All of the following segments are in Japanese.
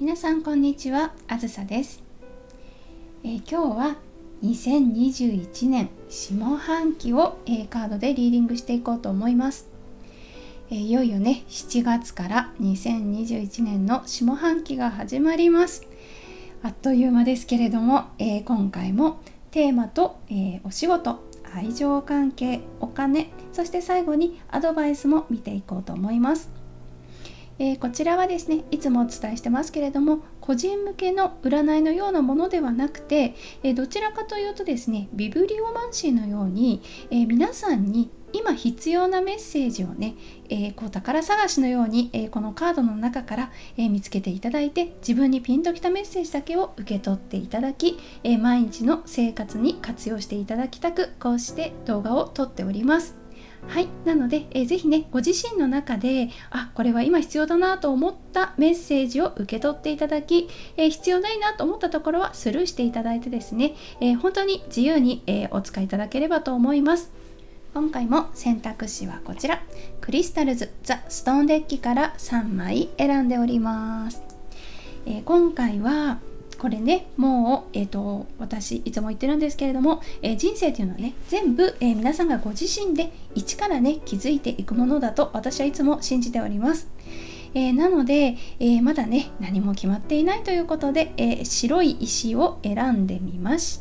皆さんこんにちは、あずさです。今日は2021年下半期を、カードでリーディングしていこうと思います。いよいよね、7月から2021年の下半期が始まります。あっという間ですけれども、今回もテーマと、お仕事、愛情関係、お金、そして最後にアドバイスも見ていこうと思います。こちらはですね、いつもお伝えしてますけれども、個人向けの占いのようなものではなくて、どちらかというとですね、ビブリオマンシーのように、皆さんに今必要なメッセージをね、こう宝探しのように、このカードの中から、見つけていただいて、自分にピンときたメッセージだけを受け取っていただき、毎日の生活に活用していただきたく、こうして動画を撮っております。はい、なので、ぜひね、ご自身の中でこれは今必要だなと思ったメッセージを受け取っていただき、必要ないなと思ったところはスルーしていただいてですね、本当に自由に、お使いいただければと思います。今回も選択肢はこちら、クリスタルズ・ザ・ストーンデッキから3枚選んでおります。今回はこれね、もう、私いつも言ってるんですけれども、人生というのはね、全部、皆さんがご自身で一からね、気づいていくものだと私はいつも信じております。なので、まだね、何も決まっていないということで、白い石を選んでみました。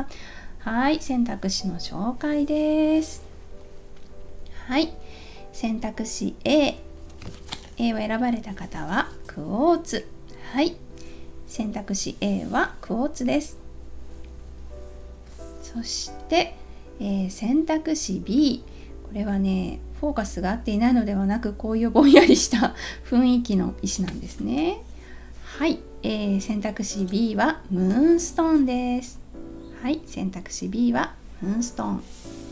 はい、選択肢の紹介です。はい、選択肢 A を選ばれた方はクォーツ。はい、選択肢 A はクォーツです。そして、選択肢 B、 これはね、フォーカスが合っていないのではなく、こういうぼんやりした雰囲気の石なんですね。はい、選択肢 B はムーンストーンです。はい、選択肢 B はムーンストーン。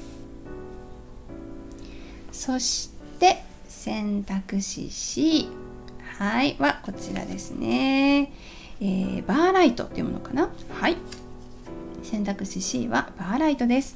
そして選択肢 C、 はいはこちらですね。バーライトっていうものかな。はい、選択肢 C はバーライトです。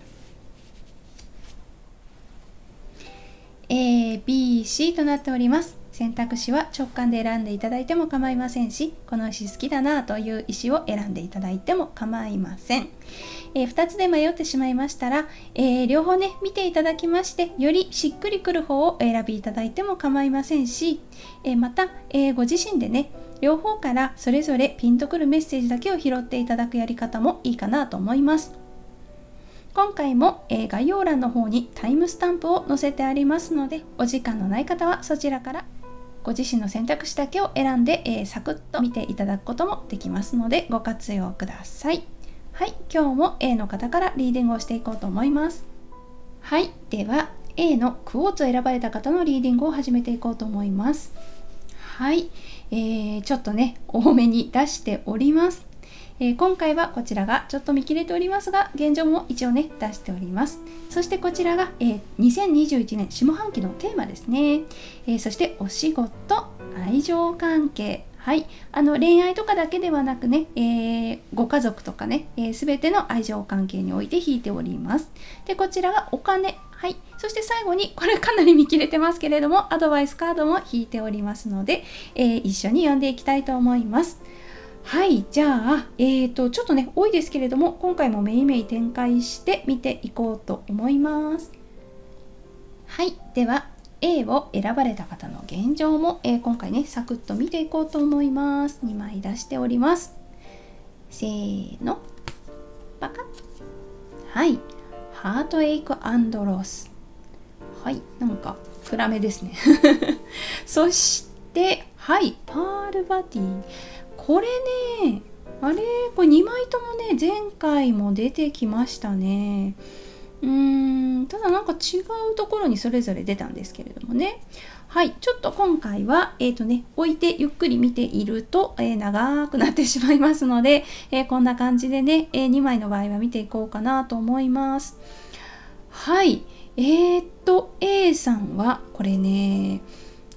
A、B、C となっております。選択肢は直感で選んでいただいても構いませんし、この石好きだなという石を選んでいただいても構いません。2つで迷ってしまいましたら、両方ね見ていただきまして、よりしっくりくる方をお選びいただいても構いませんし、また、ご自身でね両方からそれぞれピンとくるメッセージだけを拾っていただくやり方もいいかなと思います。今回も、概要欄の方にタイムスタンプを載せてありますので、お時間のない方はそちらからご自身の選択肢だけを選んで、サクッと見ていただくこともできますので、ご活用ください。はい、今日も A の方からリーディングをしていこうと思います。はい、では A のクォーツを選ばれた方のリーディングを始めていこうと思います。はい、ちょっとね多めに出しております。今回はこちらがちょっと見切れておりますが、現状も一応ね出しております。そしてこちらが、2021年下半期のテーマですね。そしてお仕事、愛情関係、はい、恋愛とかだけではなくね、ご家族とかね、全ての愛情関係において引いております。でこちらがお金、はい、そして最後にこれかなり見切れてますけれども、アドバイスカードも引いておりますので、一緒に読んでいきたいと思います。はい、じゃあ、ちょっとね多いですけれども、今回もめいめい展開して見ていこうと思います。はい、では A を選ばれた方の現状も、今回ねサクッと見ていこうと思います。2枚出しております。せーの、パカッ。はい、ハートエイク&ロス。はい、なんか暗めですねそしてはい、パールバティ。これね、これ2枚ともね前回も出てきましたね。ただなんか違うところにそれぞれ出たんですけれどもね。はい、ちょっと今回は置いてゆっくり見ていると、長くなってしまいますので、こんな感じでね、2枚の場合は見ていこうかなと思います。はい、A さんはこれね、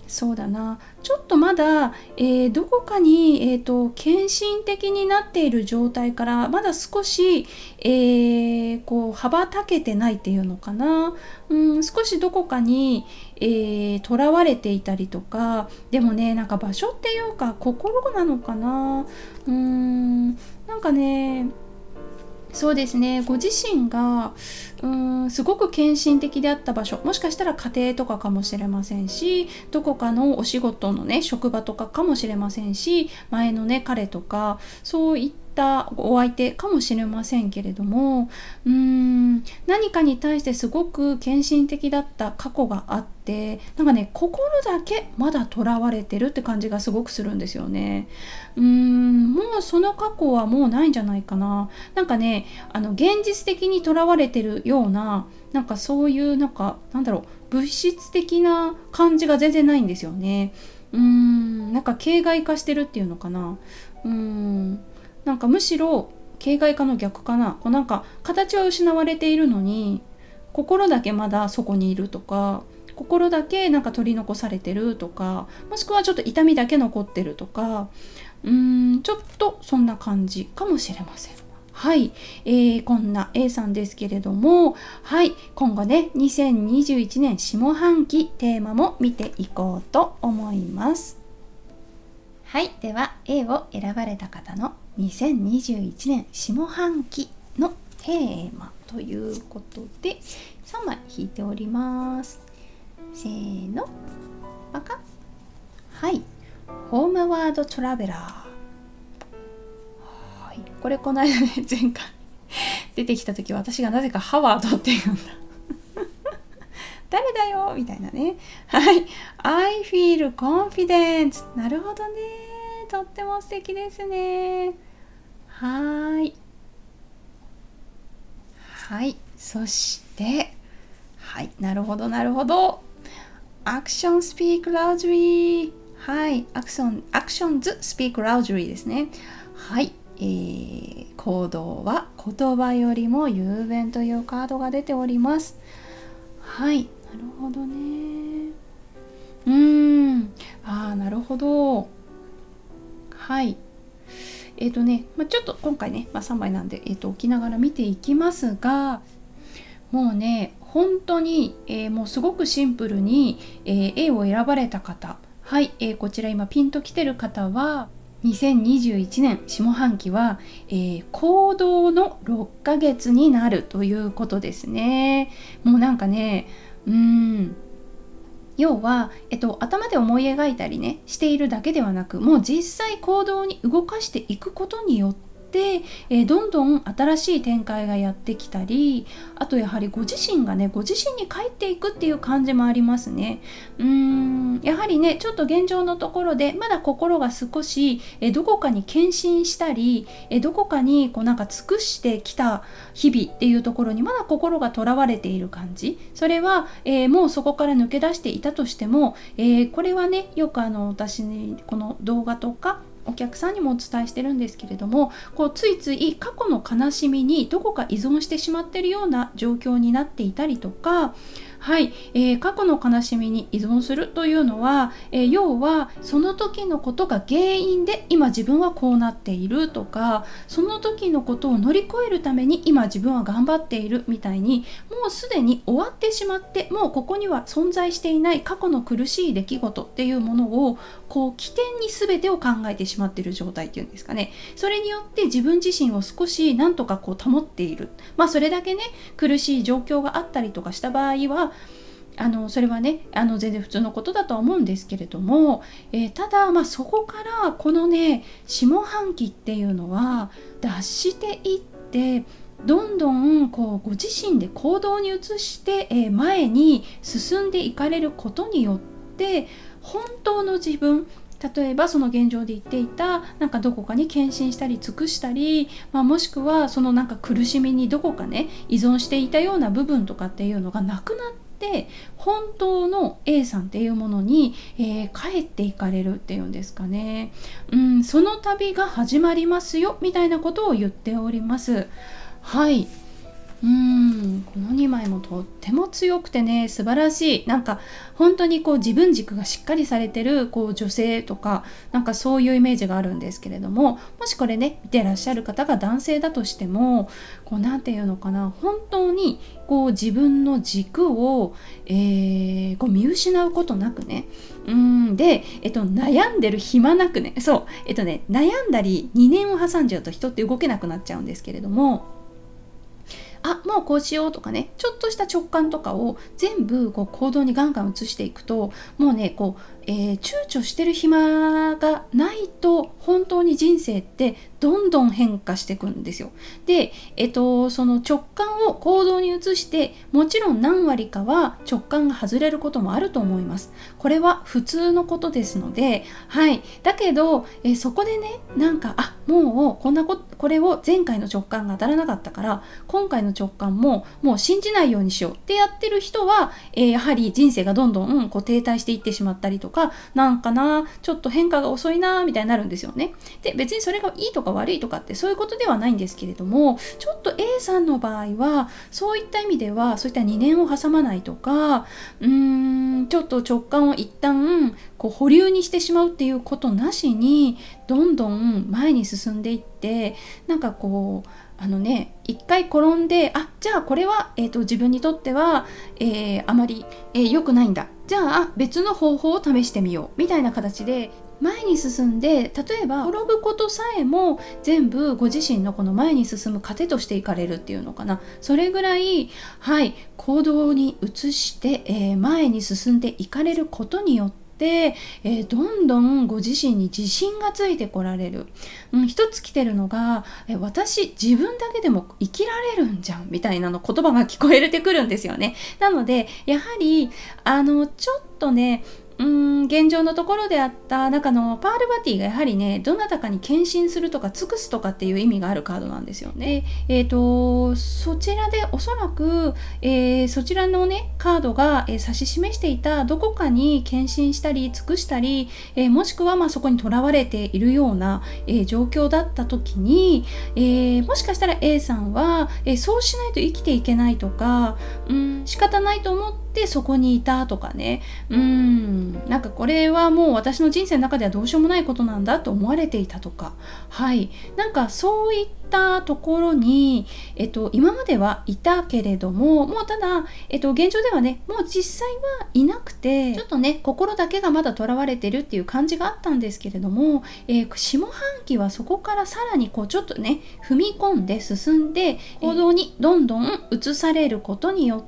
そうだな、ちょっとまだ、どこかに、献身的になっている状態からまだ少し、こう羽ばたけてないっていうのかな、少しどこかにとらわれていたりとか、でもね、なんか場所っていうか心なのかな、なんかね、そうですね、ご自身がすごく献身的であった場所、もしかしたら家庭とかかもしれませんし、どこかのお仕事のね職場とかかもしれませんし、前のね彼とかそういったお相手かもしれませんけれども、何かに対してすごく献身的だった過去があって、なんかね、心だけまだとらわれてるって感じがすごくするんですよね。もうその過去はもうないんじゃないかな。なんかね、現実的にとらわれてるような、なんかそういうなんかなんだろう、物質的な感じが全然ないんですよね。なんか形骸化してるっていうのかな。なんかむしろ形骸化の逆かな。こうなんか形は失われているのに心だけまだそこにいるとか、心だけなんか取り残されてるとか、もしくはちょっと痛みだけ残ってるとか、ちょっとそんな感じかもしれません。はい、こんな A さんですけれども、はい、今後ね2021年下半期テーマも見ていこうと思います。はい、では A を選ばれた方の2021年下半期のテーマということで3枚引いております。せーの、パカッ。はい、ホームワードトラベラー。はい、これこの間ね、前回出てきた時私がなぜかハワードって言うんだ誰だよみたいなね。はい、I feel confident。 なるほどね、とっても素敵ですね。はい、そしてはい、なるほどなるほど、アクションスピークラウドリー。はい、アクションズスピークラウドリーですね。はい、行動は言葉よりも雄弁というカードが出ております。はい、なるほどね。なるほど。はい。ちょっと今回ね、3枚なんで、置きながら見ていきますが、もうね、本当に、もうすごくシンプルに、A を選ばれた方、はい、こちら今ピンときてる方は、2021年下半期は、行動の6ヶ月になるということですね。もうなんかね、要は、頭で思い描いたりねしているだけではなく、もう実際行動に動かしていくことによって、どんどん新しい展開がやってきたり、あとやはりご自身がね、ご自身に帰っていくっていう感じもありますね。やはりね、ちょっと現状のところでまだ心が少し、どこかに献身したり、どこかにこうなんか尽くしてきた日々っていうところにまだ心がとらわれている感じ。それは、もうそこから抜け出していたとしても、これはね、よく私にこの動画とかお客さんにもお伝えしてるんですけれども、こうついつい過去の悲しみにどこか依存してしまっているような状況になっていたりとか、はい、過去の悲しみに依存するというのは、要はその時のことが原因で今自分はこうなっているとか、その時のことを乗り越えるために今自分は頑張っているみたいに、もうすでに終わってしまって、もうここには存在していない過去の苦しい出来事っていうものをこう起点に全てを考えてしまっている状態っていうんですかね。それによって自分自身を少しなんとかこう保っている、それだけね苦しい状況があったりとかした場合はそれはね全然普通のことだとは思うんですけれども、ただそこからこのね下半期っていうのは脱していって、どんどんこうご自身で行動に移して、前に進んでいかれることによって本当の自分、例えばその現状で言っていたなんかどこかに献身したり尽くしたり、もしくはそのなんか苦しみにどこかね依存していたような部分とかっていうのがなくなって、本当の A さんっていうものに、帰っていかれるっていうんですかね、その旅が始まりますよみたいなことを言っております。はい、この2 枚もとっても強くてね、素晴らしい、なんか本当にこう自分軸がしっかりされてるこう女性とか、なんかそういうイメージがあるんですけれども、もしこれね見てらっしゃる方が男性だとしても、こうなんていうのかな、本当にこう自分の軸を、こう見失うことなくね、で、悩んでる暇なくね、そう、悩んだり2年を挟んじゃうと人って動けなくなっちゃうんですけれども、もうこうしようとかね、ちょっとした直感とかを全部こう行動にガンガン移していくと、もうねこう、躊躇してる暇がないと本当に人生ってどんどん変化していくんですよ。で、その直感を行動に移して、もちろん何割かは直感が外れることもあると思います。これは普通のことですので、はい。だけど、そこでね、なんかもうこれを前回の直感が当たらなかったから今回の直感ももう信じないようにしようってやってる人は、やはり人生がどんどんこう停滞していってしまったりとか、なんかな、ちょっと変化が遅いなみたいになるんですよね。で、別にそれがいいとか悪いとかってそういうことではないんですけれども、ちょっと A さんの場合はそういった意味では、そういった2年を挟まないとか、ちょっと直感を一旦こう保留にしてしまうっていうことなしに、どんどん前に進んでいって、なんかこう一回転んで、じゃあこれは、自分にとっては、あまり良くないんだ、じゃあ別の方法を試してみようみたいな形で前に進んで、例えば転ぶことさえも全部ご自身のこの前に進む糧としていかれるっていうのかな、それぐらい、行動に移して、前に進んでいかれることによって、どんどんご自身に自信がついてこられる。一つ来てるのが、私自分だけでも生きられるんじゃんみたいなの言葉が聞こえてくるんですよね。なのでやはりちょっとね、現状のところであった中のパールバティがやはりね、どなたかに献身するとか尽くすとかっていう意味があるカードなんですよね。そちらでおそらく、そちらのねカードが、指し示していたどこかに献身したり尽くしたり、もしくはそこにとらわれているような、状況だった時に、もしかしたら A さんは、そうしないと生きていけないとか、仕方ないと思ってそこにいたとかね、なんかこれはもう私の人生の中ではどうしようもないことなんだと思われていたとか、なんかそういったところに、今まではいたけれども、もうただ、現状ではね、もう実際はいなくて、ちょっとね心だけがまだとらわれてるっていう感じがあったんですけれども、下半期はそこからさらにこうちょっとね踏み込んで進んで行動にどんどん移されることによって、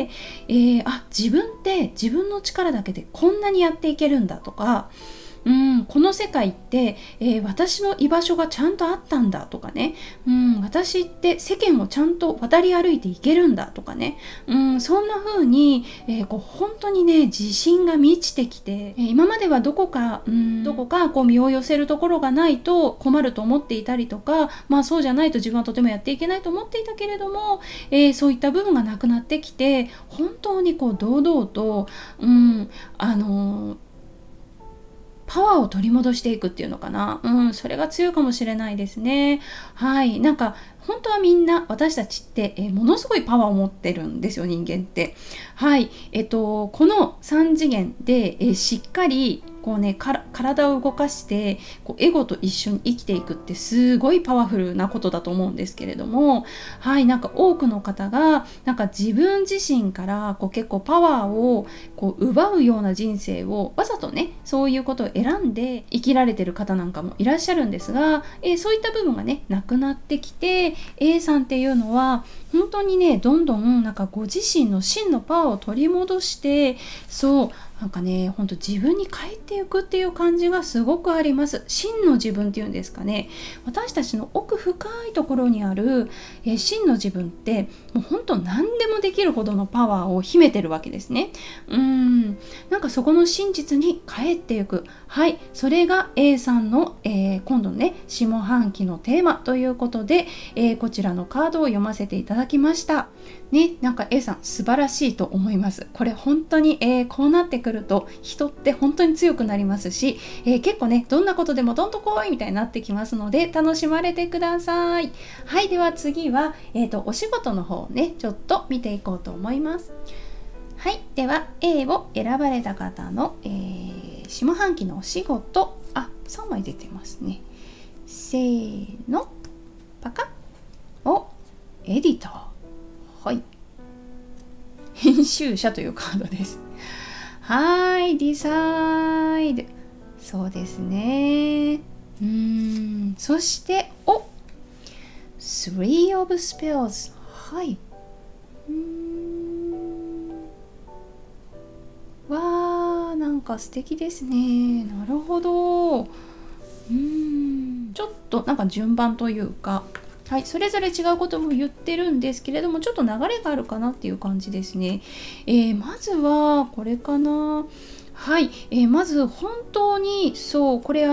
自分って自分の力だけでこんなにやっていけるんだとか、この世界って、私の居場所がちゃんとあったんだとかね、私って世間をちゃんと渡り歩いていけるんだとかね、そんな風に、本当にね自信が満ちてきて、今まではどこかこう身を寄せるところがないと困ると思っていたりとか、そうじゃないと自分はとてもやっていけないと思っていたけれども、そういった部分がなくなってきて、本当にこう堂々と、パワーを取り戻していくっていうのかな、それが強いかもしれないですね。なんか本当はみんな私たちって、ものすごいパワーを持ってるんですよ、人間って。この3次元で、しっかりこうね体を動かしてこうエゴと一緒に生きていくってすごいパワフルなことだと思うんですけれども、なんか多くの方がなんか自分自身からこう結構パワーをこう奪うような人生をわざとねそういうことを選んで生きられてる方なんかもいらっしゃるんですが、そういった部分がねなくなってきて、A さんっていうのは本当にねどんどんなんかご自身の真のパワーを取り戻して、なんかねほんと自分に帰っていくっていう感じがすごくあります。真の自分っていうんですかね、私たちの奥深いところにある、真の自分ってもうほんと何でもできるほどのパワーを秘めてるわけですね。なんかそこの真実に帰っていく、それが A さんの、今度ね下半期のテーマということで、こちらのカードを読ませていただきました。なんか A さん素晴らしいと思います。これ本当に、こうなってくくると人って本当に強くなりますし、結構ねどんなことでもどんとこいみたいになってきますので楽しまれてください。はい、では次は、お仕事の方ねちょっと見ていこうと思います。はい、では A を選ばれた方の、下半期のお仕事、3枚出てますね。せーの、パカッ、エディター、はい、編集者というカードです。はい、ディサイド、そうですね。そしてThree of Spells、はい、わー、なんか素敵ですね。なるほど。ちょっとなんか順番というか、はい、それぞれ違うことも言ってるんですけれども、ちょっと流れがあるかなっていう感じですね。まずはこれかな。はい、まず本当にそうこれ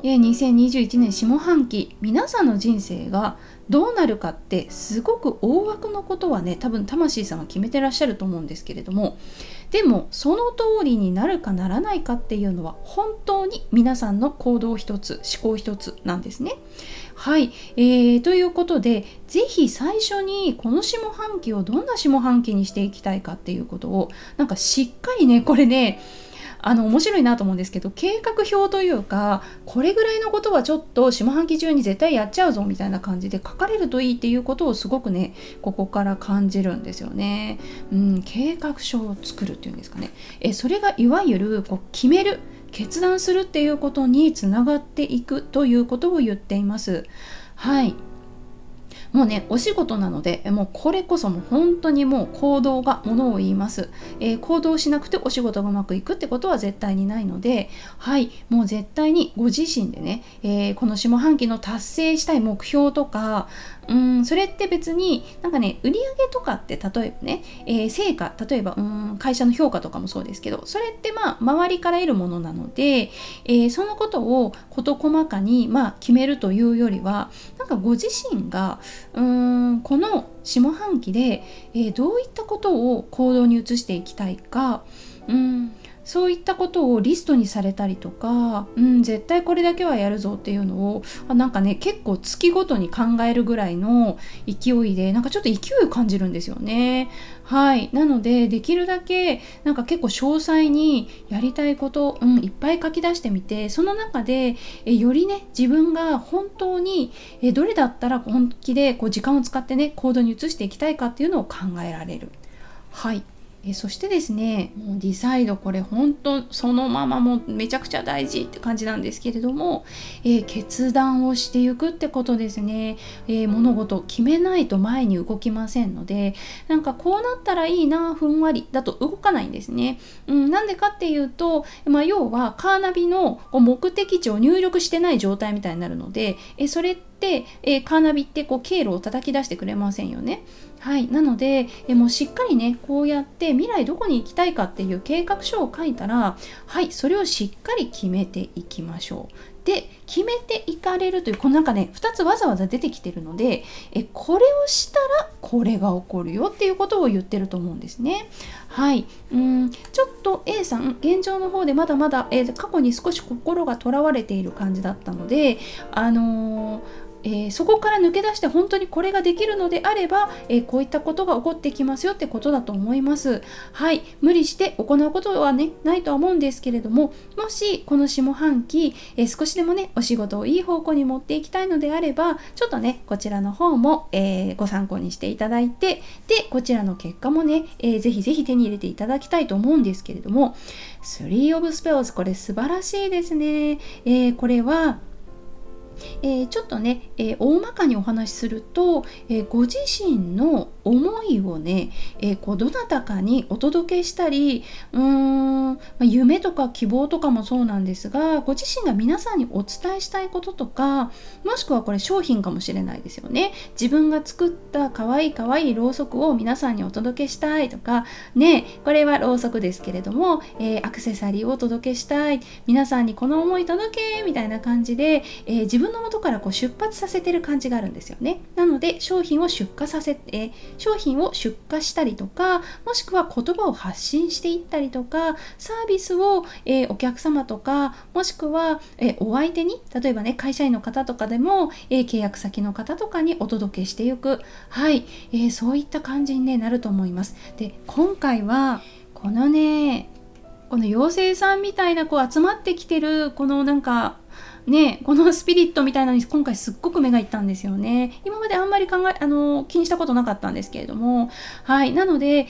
2021年下半期皆さんの人生がどうなるかってすごく大枠のことはね多分魂さんは決めてらっしゃると思うんですけれども、でもその通りになるかならないかっていうのは本当に皆さんの行動一つ思考一つなんですね。はい、ということでぜひ最初にこの下半期をどんな下半期にしていきたいかっていうことをなんかしっかりねこれね面白いなと思うんですけど、計画表というかこれぐらいのことはちょっと下半期中に絶対やっちゃうぞみたいな感じで書かれるといいっていうことをすごくねここから感じるんですよね。計画書を作るっていうんですかね。それがいわゆる決める決断するっていうことにつながっていくということを言っています。はい、もうねお仕事なのでもうこれこそもう本当にもう行動がものを言います。行動しなくてお仕事がうまくいくってことは絶対にないので、はいもう絶対にご自身でね、この下半期の達成したい目標とかそれって別になんかね売上とかって例えばね、成果例えば会社の評価とかもそうですけど、それって周りから得るものなので、そのことを事細かに決めるというよりはなんかご自身がこの下半期で、どういったことを行動に移していきたいか、そういったことをリストにされたりとか、絶対これだけはやるぞっていうのをなんかね結構月ごとに考えるぐらいの勢いでなんかちょっと勢いを感じるんですよね。はい、なのでできるだけなんか結構詳細にやりたいこと、いっぱい書き出してみて、その中でよりね自分が本当にどれだったら本気で時間を使ってね行動に移していきたいかっていうのを考えられる。はい、そしてですねもうディサイド、これ本当そのままもうめちゃくちゃ大事って感じなんですけれども、決断をしていくってことですね。物事を決めないと前に動きませんので、なんかこうなったらいいなふんわりだと動かないんですね。なんでかっていうと、要はカーナビの目的地を入力してない状態みたいになるので、それってカーナビって経路を叩き出してくれませんよね。はい、なのでもうしっかりねこうやって未来どこに行きたいかっていう計画書を書いたら、はいそれをしっかり決めていきましょう。で決めていかれるというこのなんかね2つわざわざ出てきてるので、これをしたらこれが起こるよっていうことを言ってると思うんですね。はい、ちょっと A さん現状の方でまだまだ、過去に少し心がとらわれている感じだったので、そこから抜け出して本当にこれができるのであれば、こういったことが起こってきますよってことだと思います。はい、無理して行うことはねないとは思うんですけれども、もしこの下半期、少しでもねお仕事をいい方向に持っていきたいのであれば、ちょっとねこちらの方も、ご参考にしていただいて、でこちらの結果もね、ぜひぜひ手に入れていただきたいと思うんですけれども、Three of Spells これ素晴らしいですね。これはちょっとね、大まかにお話しすると、ご自身の思いをね、どなたかにお届けしたり、夢とか希望とかもそうなんですが、ご自身が皆さんにお伝えしたいこととか、もしくはこれ商品かもしれないですよね。自分が作ったかわいいかわいいろうそくを皆さんにお届けしたいとかね、これはろうそくですけれども、アクセサリーをお届けしたい、皆さんにこの思い届けみたいな感じで、自分分の元からこう出発させてる感じがあるんですよね。なので商品を出荷したりとか、もしくは言葉を発信していったりとか、サービスを、お客様とか、もしくは、お相手に、例えばね会社員の方とかでも、契約先の方とかにお届けしていく、はい、そういった感じに、なると思います。で、今回はこの妖精さんみたいな集まってきてるこのこのスピリットみたいなのに今回すっごく目がいったんですよね。今まであんまり気にしたことなかったんですけれども、はい、なので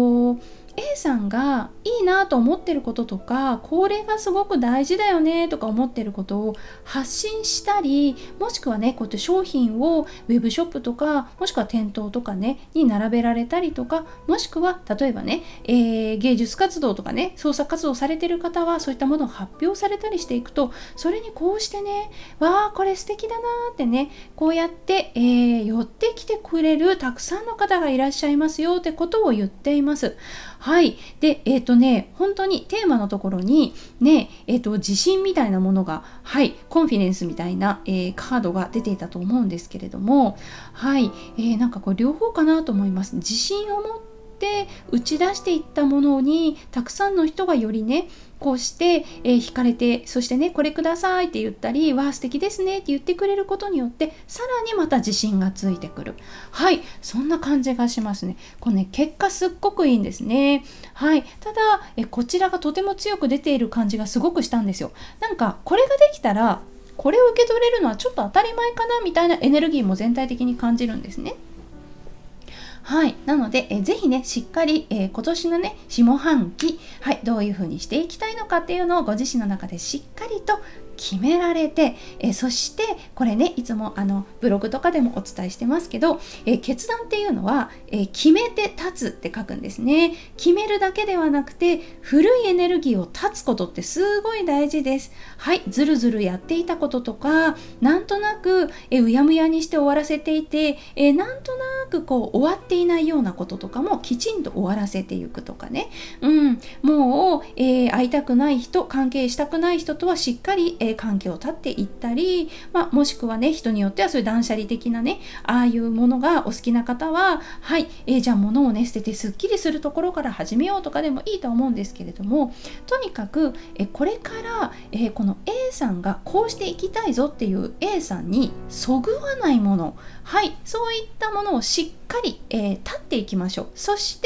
A さんがいいなと思ってることとか、これがすごく大事だよねとか思ってることを発信したり、もしくはねこうやって商品をウェブショップとか、もしくは店頭とかねに並べられたりとか、もしくは例えばね、芸術活動とかね創作活動されてる方はそういったものを発表されたりしていくと、それにこうしてね、わあこれ素敵だなってね、こうやって、寄ってきてくれるたくさんの方がいらっしゃいますよってことを言っています。はい。で、本当にテーマのところにね、自信みたいなものが、はい、コンフィデンスみたいな、カードが出ていたと思うんですけれども、はい、これ両方かなと思います。自信を持って打ち出していったものに、たくさんの人がよりね、こうして、惹かれて、そしてねこれくださいって言ったり、わあ素敵ですねって言ってくれることによって、さらにまた自信がついてくる。はい、そんな感じがしますね。これね結果すっごくいいんですね。はい、ただこちらがとても強く出ている感じがすごくしたんですよ。これができたらこれを受け取れるのはちょっと当たり前かなみたいなエネルギーも全体的に感じるんですね。はい、なのでぜひねしっかり、今年のね下半期、はい、どういう風にしていきたいのかっていうのをご自身の中でしっかりと決められて、そしてこれねいつもブログとかでもお伝えしてますけど、決断っていうのは、決めて立つって書くんですね。決めるだけではなくて、古いエネルギーを断つことってすごい大事です。はい、ずるずるやっていたこととか、なんとなくうやむやにして終わらせていて、なんとなくこう終わっていないようなこととかもきちんと終わらせていくとかね、もう、会いたくない人、関係したくない人とはしっかり、関係を断っていったり、もしくはね人によってはそういう断捨離的なね、ああいうものがお好きな方は、はい、じゃあ物をね捨ててすっきりするところから始めようとかでもいいと思うんですけれども、とにかくこれから、この A さんがこうしていきたいぞっていう A さんにそぐわないもの、はい、そういったものをしっかり、立っていきましょう。そして、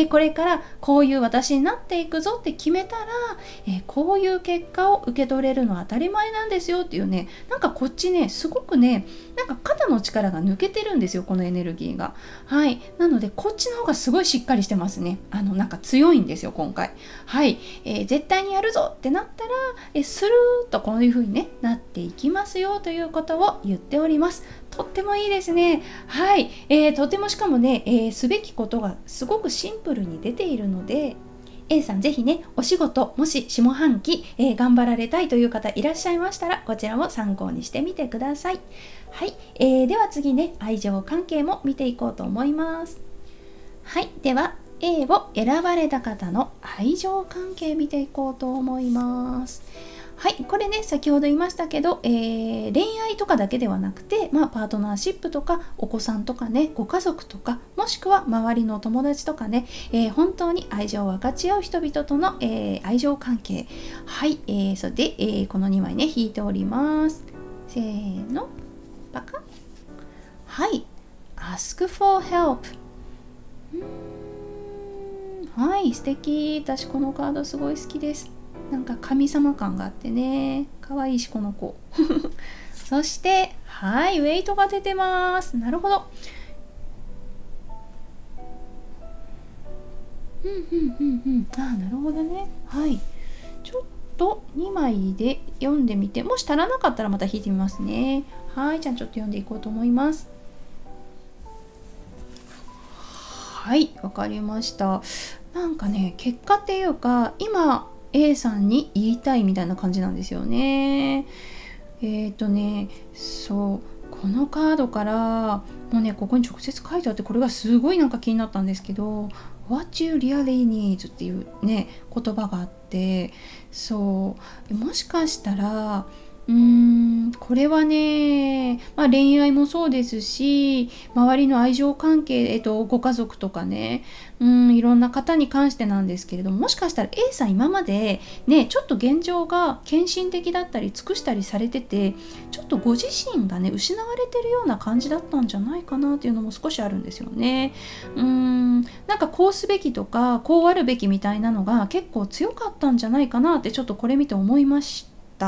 これからこういう私になっていくぞって決めたら、こういう結果を受け取れるのは当たり前なんですよっていうね、こっちねすごくね肩の力が抜けてるんですよ、このエネルギーが。はい、なのでこっちの方がすごいしっかりしてますね。強いんですよ今回。はい、絶対にやるぞってなったら、スルーッとこういう風にねなっていきますよということを言っております。とってもいいですね。はい、とてもしかもね、すべきことがすごくシンプルに出ているので、A さんぜひねお仕事もし下半期、頑張られたいという方いらっしゃいましたら、こちらも参考にしてみてください。はい、では次ね愛情関係も見ていこうと思います。はい、では A を選ばれた方の愛情関係見ていこうと思います。はい、これね先ほど言いましたけど、恋愛とかだけではなくて、パートナーシップとかお子さんとかね、ご家族とか、もしくは周りの友達とかね、本当に愛情を分かち合う人々との、愛情関係。はい、それで、この2枚ね引いております。せーの、パカッ。はい、Ask for help。はい、素敵。私このカードすごい好きです。神様感があってね、可愛いしこの子。そしてはい、ウェイトが出てます。なるほど。なるほどね。はい、ちょっと2枚で読んでみて、もし足らなかったらまた引いてみますね。はい、じゃあちょっと読んでいこうと思います。はい、わかりました。結果っていうか、今A さんに言いたいみたいな感じなんですよね。そう、このカードからもうねここに直接書いてあって、これがすごい気になったんですけど、 What you really need っていうね言葉があって、そうもしかしたらこれはね、恋愛もそうですし、周りの愛情関係、ご家族とかね、いろんな方に関してなんですけれども、もしかしたら A さん今までね、ちょっと現状が献身的だったり尽くしたりされてて、ちょっとご自身がね失われてるような感じだったんじゃないかなっていうのも少しあるんですよね。なんかこうすべきとかこうあるべきみたいなのが結構強かったんじゃないかなってちょっとこれ見て思いました。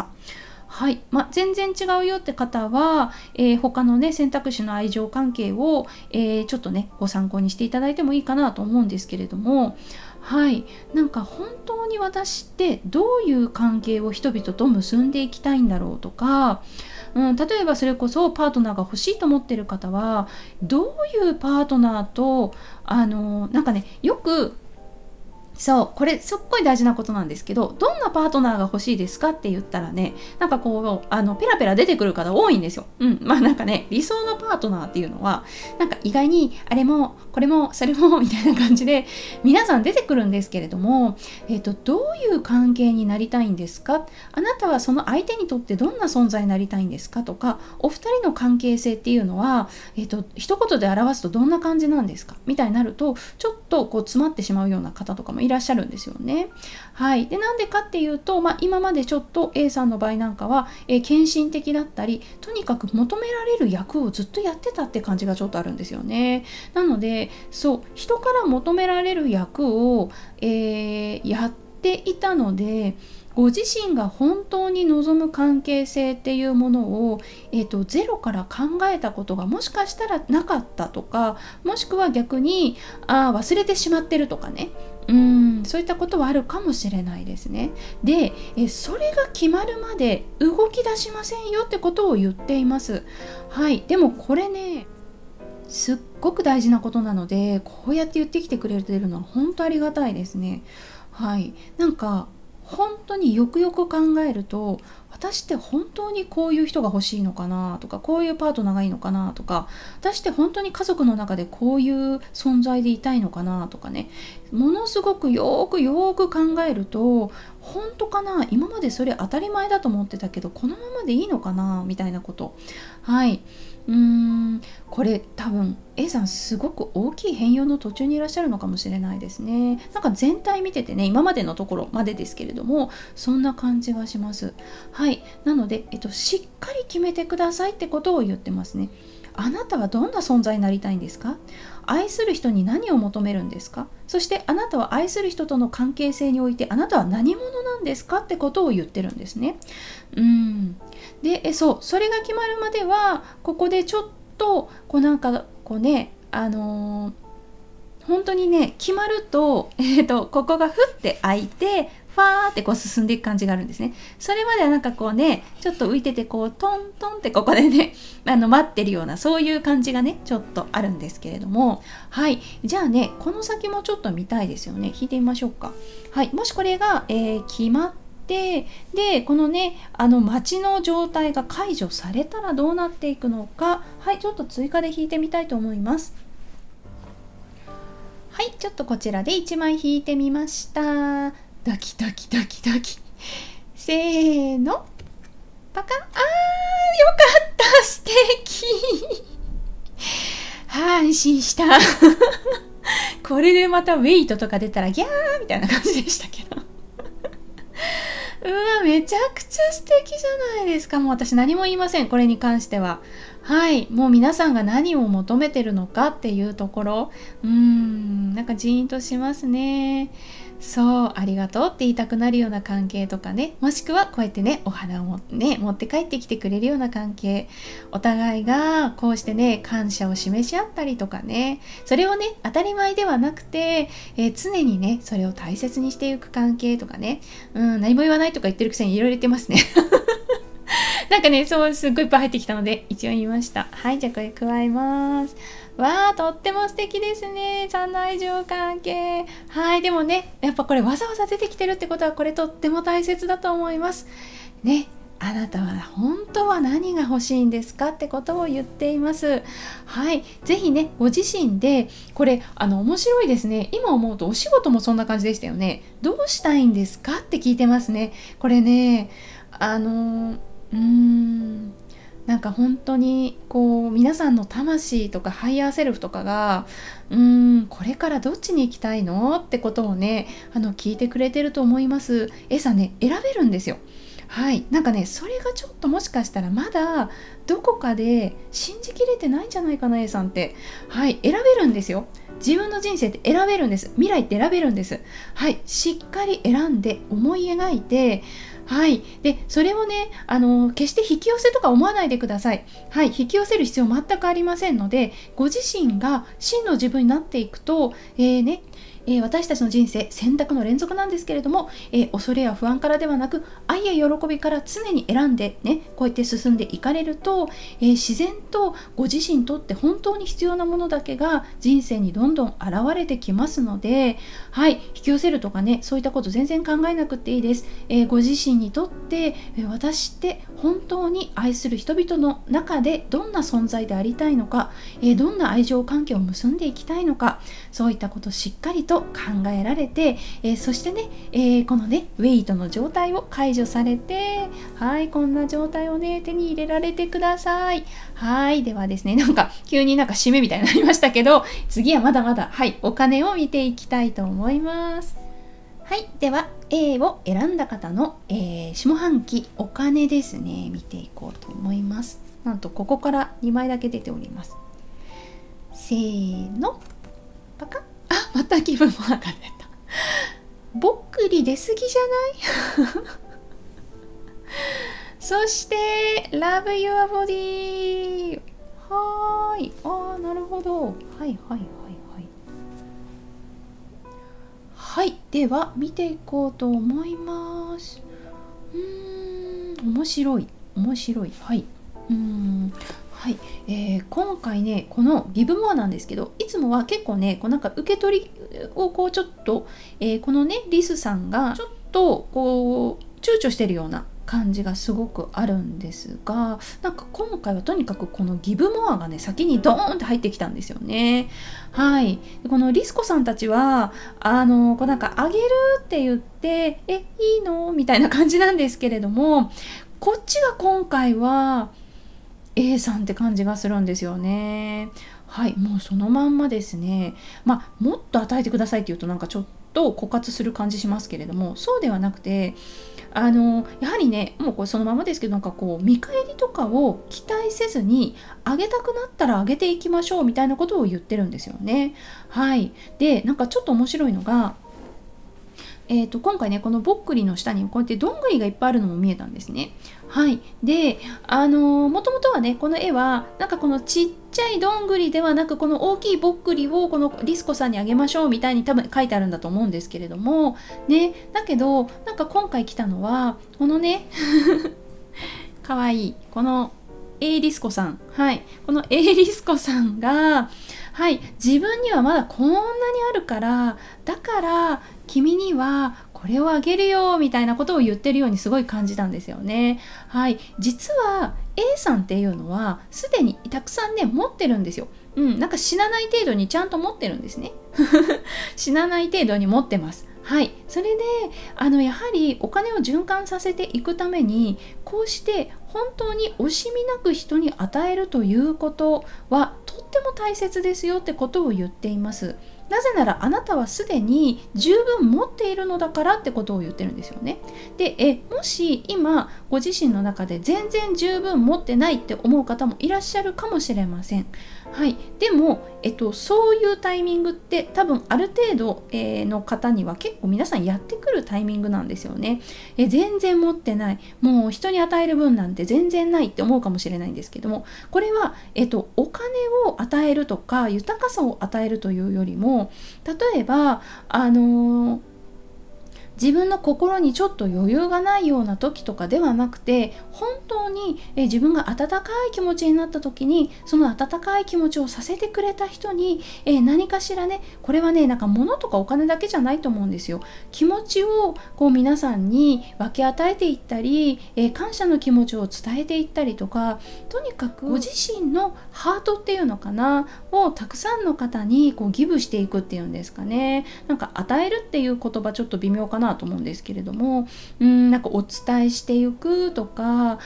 はい、全然違うよって方は、他のね選択肢の愛情関係を、ちょっとねご参考にしていただいてもいいかなと思うんですけれども、はい、なんか本当に私ってどういう関係を人々と結んでいきたいんだろうとか、例えばそれこそパートナーが欲しいと思ってる方はどういうパートナーとなんかねよくそうこれすっごい大事なことなんですけど、どんなパートナーが欲しいですかって言ったらね、なんかこうペラペラ出てくる方多いんですよ。なんかね理想のパートナーっていうのはなんか意外にあれもこれもそれもみたいな感じで皆さん出てくるんですけれども、どういう関係になりたいんですか、あなたはその相手にとってどんな存在になりたいんですかとか、お二人の関係性っていうのは、一言で表すとどんな感じなんですかみたいになるとちょっとこう詰まってしまうような方とかもいらっしゃるんですよね。はい、でなんでかっていうと、今までちょっと A さんの場合なんかは、献身的だったりとにかく求められる役をずっとやってたって感じがちょっとあるんですよね。なのでそう人から求められる役を、やっていたので、ご自身が本当に望む関係性っていうものを、ゼロから考えたことがもしかしたらなかったとか、もしくは逆に忘れてしまってるとかね、そういったことはあるかもしれないですね。で、それが決まるまで動き出しませんよってことを言っています。はい、でもこれねすっごく大事なことなので、こうやって言ってきてくれてるのは本当ありがたいですね。はい、なんか本当によくよく考えると、私って本当にこういう人が欲しいのかなとか、こういうパートナーがいいのかなとか、私って本当に家族の中でこういう存在でいたいのかなとかね、ものすごくよーく考えると、本当かな、今までそれ当たり前だと思ってたけどこのままでいいのかなみたいなこと。はい、これ多分 A さんすごく大きい変容の途中にいらっしゃるのかもしれないですね。なんか全体見ててね、今までのところまでですけれどもそんな感じがします。はい、なので、しっかり決めてくださいってことを言ってますね。あなたはどんな存在になりたいんですか？愛する人に何を求めるんですか？そしてあなたは愛する人との関係性においてあなたは何者なんですかってことを言ってるんですね。で、それが決まるまではここでちょっとこうなんかこうね本当にね決まると、ここがふって開いてファーってこう進んでいく感じがあるんですね。それまではなんかこうねちょっと浮いててこうトントンってここでね待ってるようなそういう感じがねちょっとあるんですけれども、はい、じゃあねこの先もちょっと見たいですよね。弾いてみましょうか。はい、もしこれが、決まってでこのね待ちの状態が解除されたらどうなっていくのか、はい、ちょっと追加で弾いてみたいと思います。はい、ちょっとこちらで1枚引いてみました。ドキドキドキドキ。せーの。パカン。よかった。素敵。安心した。これでまたウェイトとか出たらギャーみたいな感じでしたけど。うわ、めちゃくちゃ素敵じゃないですか。もう私何も言いません、これに関しては。はい、もう皆さんが何を求めてるのかっていうところ、なんかジーンとしますね。そう、ありがとうって言いたくなるような関係とかね、もしくはこうやってねお花を持って帰ってきてくれるような関係、お互いがこうしてね感謝を示し合ったりとかね、それをね当たり前ではなくて、常にねそれを大切にしていく関係とかね、何も言わないとか言ってるくせにいろいろ言ってますね。なんかね、そうすっごいいっぱい入ってきたので一応言いました。はい、じゃあこれ加えます。わー、とっても素敵ですね。3の愛情関係。はい、でもね、やっぱこれわざわざ出てきてるってことはこれとっても大切だと思います。ね、あなたは本当は何が欲しいんですかってことを言っています。はい、ぜひね、ご自身で、これ面白いですね。今思うとお仕事もそんな感じでしたよね。どうしたいんですかって聞いてますね。これね、 なんか本当にこう皆さんの魂とかハイヤーセルフとかがこれからどっちに行きたいのってことをね聞いてくれてると思います。A さんね選べるんですよ。はい、なんかねそれがちょっともしかしたらまだどこかで信じきれてないんじゃないかな A さんって。はい、選べるんですよ。自分の人生って選べるんです。未来って選べるんです。はい、しっかり選んで思い描いて、はい、でそれをね決して引き寄せとか思わないでください。はい、引き寄せる必要全くありませんので、ご自身が真の自分になっていくと、私たちの人生選択の連続なんですけれども、恐れや不安からではなく愛や喜びから常に選んでねこうやって進んでいかれると、自然とご自身にとって本当に必要なものだけが人生にどんどん現れてきますので、はい、引き寄せるとかねそういったこと全然考えなくていいです。ご自身にとって、私って本当に愛する人々の中でどんな存在でありたいのか、どんな愛情関係を結んでいきたいのか、そういったことをしっかりと考えられて、そしてね、このねウェイトの状態を解除されて、はい、こんな状態をね手に入れられてください。はい、ではですね、なんか急になんか締めみたいになりましたけど、次はまだまだ、はい、お金を見ていきたいと思います。はい、では A を選んだ方の、下半期お金ですね、見ていこうと思います。なんとここから2枚だけ出ております。せーの、パカッ。あ、また気分も上がってた。ぼっくり出過ぎじゃないそして Love Your Body。 はーい、なるほど。はいはいはいはいはい、では見ていこうと思います。面白い面白い。はい、はい、今回ねこのギブモアなんですけど、いつもは結構ねこうなんか受け取りをこうちょっと、このねリスさんがちょっとこう躊躇してるような感じがすごくあるんですが、なんか今回はとにかくこのギブモアがね先にドーンって入ってきたんですよね。はい、でこのリスコさんたちはこうなんかあげるって言っていいのみたいな感じなんですけれども、こっちが今回は A さんって感じがするんですよね。はい、もうそのまんまですね。もっと与えてくださいって言うとなんかちょっと枯渇する感じしますけれども、そうではなくてやはりねもうこれそのままですけど、なんかこう見返りとかを期待せずにあげたくなったらあげていきましょうみたいなことを言ってるんですよね。はい、でなんかちょっと面白いのが今回ねこのぼっくりの下にこうやってどんぐりがいっぱいあるのも見えたんですね。はい、でもともとはねこの絵はなんかこのちっちゃいどんぐりではなくこの大きいぼっくりをこのリスコさんにあげましょうみたいに多分書いてあるんだと思うんですけれどもね、だけどなんか今回来たのはこのねかわいいこのAリスコさん、はい、この A リスコさんが、はい、自分にはまだこんなにあるからだから君にはこれをあげるよみたいなことを言ってるようにすごい感じたんですよね。はい、実は A さんっていうのはすでにたくさんね持ってるんですよ。なんか死なない程度にちゃんと持ってるんですね。死なない程度に持ってます。はい、それでやはりお金を循環させていくためにこうして本当に惜しみなく人に与えるということはとっても大切ですよってことを言っています。なぜならあなたはすでに十分持っているのだからってことを言ってるんですよね。でもし今ご自身の中で全然十分持ってないって思う方もいらっしゃるかもしれません。はい、でも、そういうタイミングって多分ある程度、の方には結構皆さんやってくるタイミングなんですよね。全然持ってない、もう人に与える分なんて全然ないって思うかもしれないんですけども、これは、お金を与えるとか豊かさを与えるというよりも、例えば自分の心にちょっと余裕がないような時とかではなくて、本当に自分が温かい気持ちになった時にその温かい気持ちをさせてくれた人に何かしらね、これはねなんか物とかお金だけじゃないと思うんですよ。気持ちをこう皆さんに分け与えていったり、感謝の気持ちを伝えていったりとか、とにかくご自身のハートっていうのかなをたくさんの方にこうギブしていくっていうんですかね。なんか与えるっていう言葉ちょっと微妙かななと思うんですけれども、なんかお伝えしていくとか、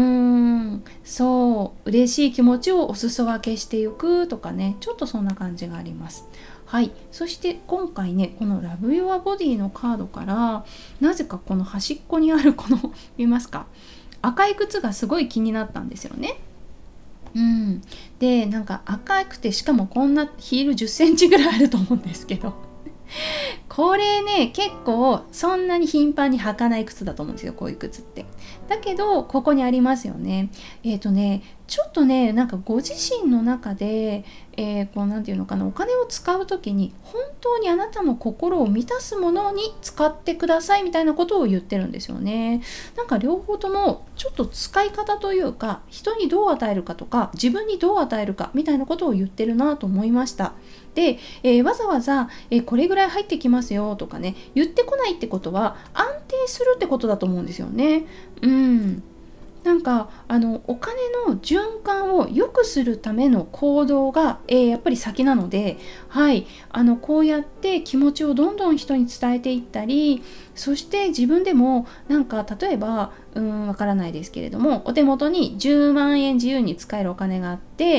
そう嬉しい気持ちをお裾分けしていくとかね、ちょっとそんな感じがあります。はい、そして今回ね、このラブユアボディのカードからなぜかこの端っこにあるこの見ますか、赤い靴がすごい気になったんですよね。でなんか赤くて、しかもこんなヒール10センチぐらいあると思うんですけどこれね結構そんなに頻繁に履かない靴だと思うんですよ、こういう靴って。だけどここにありますよね。ちょっとねなんかご自身の中で、こうなんていうのかな、お金を使う時に本当にあなたの心を満たすものに使ってくださいみたいなことを言ってるんですよね。なんか両方ともちょっと使い方というか、人にどう与えるかとか自分にどう与えるかみたいなことを言ってるなと思いました。で、わざわざ、これぐらい入ってきますよとかね言ってこないってことは安定するってことだと思うんですよね。なんかお金の循環を良くするための行動が、やっぱり先なので、はい、こうやって気持ちをどんどん人に伝えていったり、そして自分でもなんか例えばわからないですけれども、お手元に10万円自由に使えるお金があって、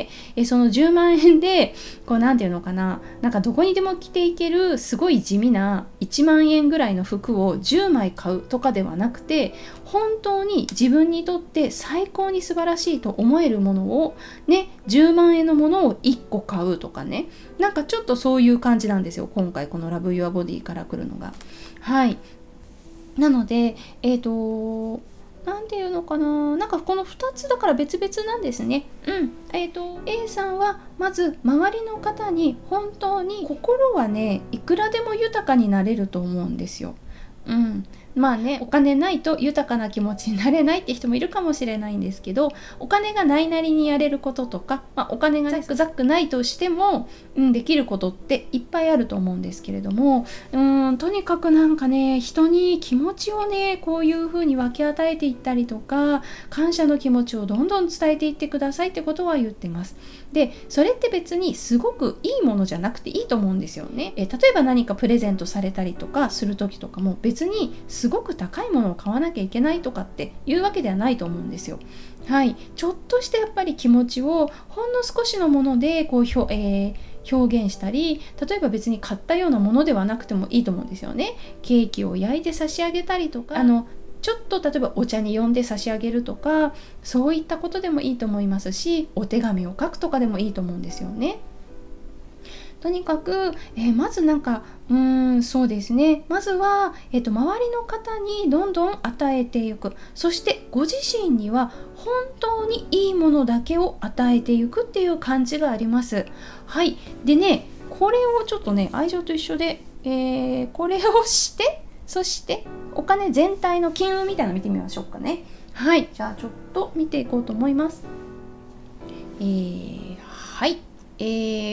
その10万円でこうなんていうのかな、なんかどこにでも着ていけるすごい地味な1万円ぐらいの服を10枚買うとかではなくて、本当に自分にとって最高に素晴らしいと思えるものをね、10万円のものを1個買うとかね、なんかちょっとそういう感じなんですよ、今回このラブユアボディから来るのが。はい、なのでなんていうのかな、なんかこの2つだから別々なんですね。A さんはまず周りの方に本当に心はねいくらでも豊かになれると思うんですよ。まあね、お金ないと豊かな気持ちになれないって人もいるかもしれないんですけど、お金がないなりにやれることとか、お金がざっくないとしても、できることっていっぱいあると思うんですけれども、とにかくなんかね、人に気持ちをねこういう風に分け与えていったりとか、感謝の気持ちをどんどん伝えていってくださいってことは言ってます。でそれって別にすごくいいものじゃなくていいと思うんですよね。例えば何かプレゼントされたりとかする時とかも、別にすごく高いものを買わなきゃいけないとかっていうわけではないと思うんですよ。はい、ちょっとしてやっぱり気持ちをほんの少しのものでこう表現したり、例えば別に買ったようなものではなくてもいいと思うんですよね。ケーキを焼いて差し上げたりとか、ちょっと例えばお茶に呼んで差し上げるとか、そういったことでもいいと思いますし、お手紙を書くとかでもいいと思うんですよね。とにかく、まずなんかそうですね、まずは、周りの方にどんどん与えていく、そしてご自身には本当にいいものだけを与えていくっていう感じがあります。はい、でね、これをちょっとね愛情と一緒で、これをして、そしてお金全体の金運みたいなの見てみましょうかね。はい、じゃあちょっと見ていこうと思います。はい、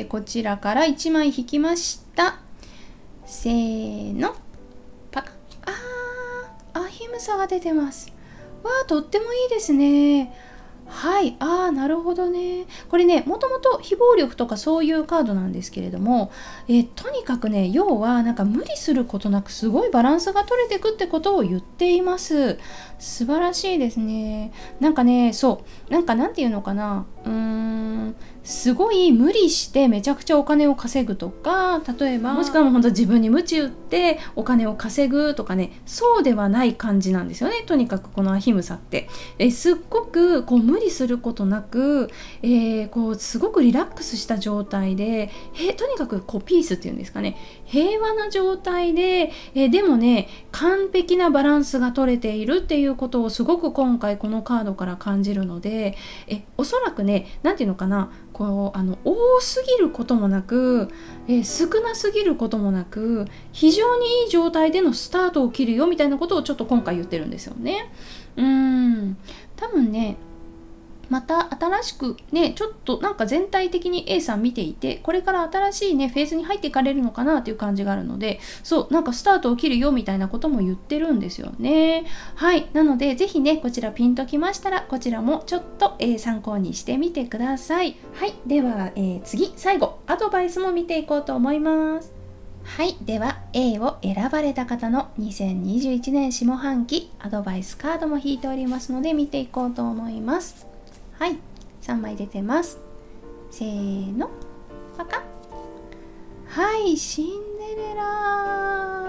こちらから1枚引きました。せーの、パカッ。アヒムサが出てます。わあ、とってもいいですね。はい、なるほどね。これね、もともと非暴力とかそういうカードなんですけれども、とにかくね、要はなんか無理することなくすごいバランスが取れていくってことを言っています。素晴らしいですね。なんかね、なんていうのかな、すごい無理してめちゃくちゃお金を稼ぐとか、例えばもしくはもう本当自分に鞭打ってお金を稼ぐとかね、そうではない感じなんですよね。とにかくこのアヒムサって、すっごくこう無理することなく、こうすごくリラックスした状態で、とにかくこうピースっていうんですかね、平和な状態で、でもね完璧なバランスが取れているっていうことをすごく今回このカードから感じるので、おそらくね、なんていうのかな、こう多すぎることもなく、少なすぎることもなく、非常にいい状態でのスタートを切るよみたいなことをちょっと今回言ってるんですよね。多分ね、また新しくね、ちょっとなんか全体的に A さん見ていて、これから新しいねフェーズに入っていかれるのかなという感じがあるので、なんかスタートを切るよみたいなことも言ってるんですよね。はい、なのでぜひね、こちらピンときましたら、こちらもちょっと、参考にしてみてください。はい、では、次最後アドバイスも見ていこうと思います。 はい、では A を選ばれた方の2021年下半期アドバイスカードも引いておりますので見ていこうと思います。はい、3枚出てます。せーの、パカッ。はい、シンデレラ。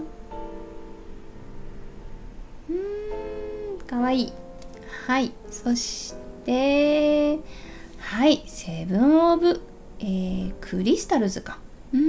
かわいい。はい、そしてはい、セブンオブ、クリスタルズか。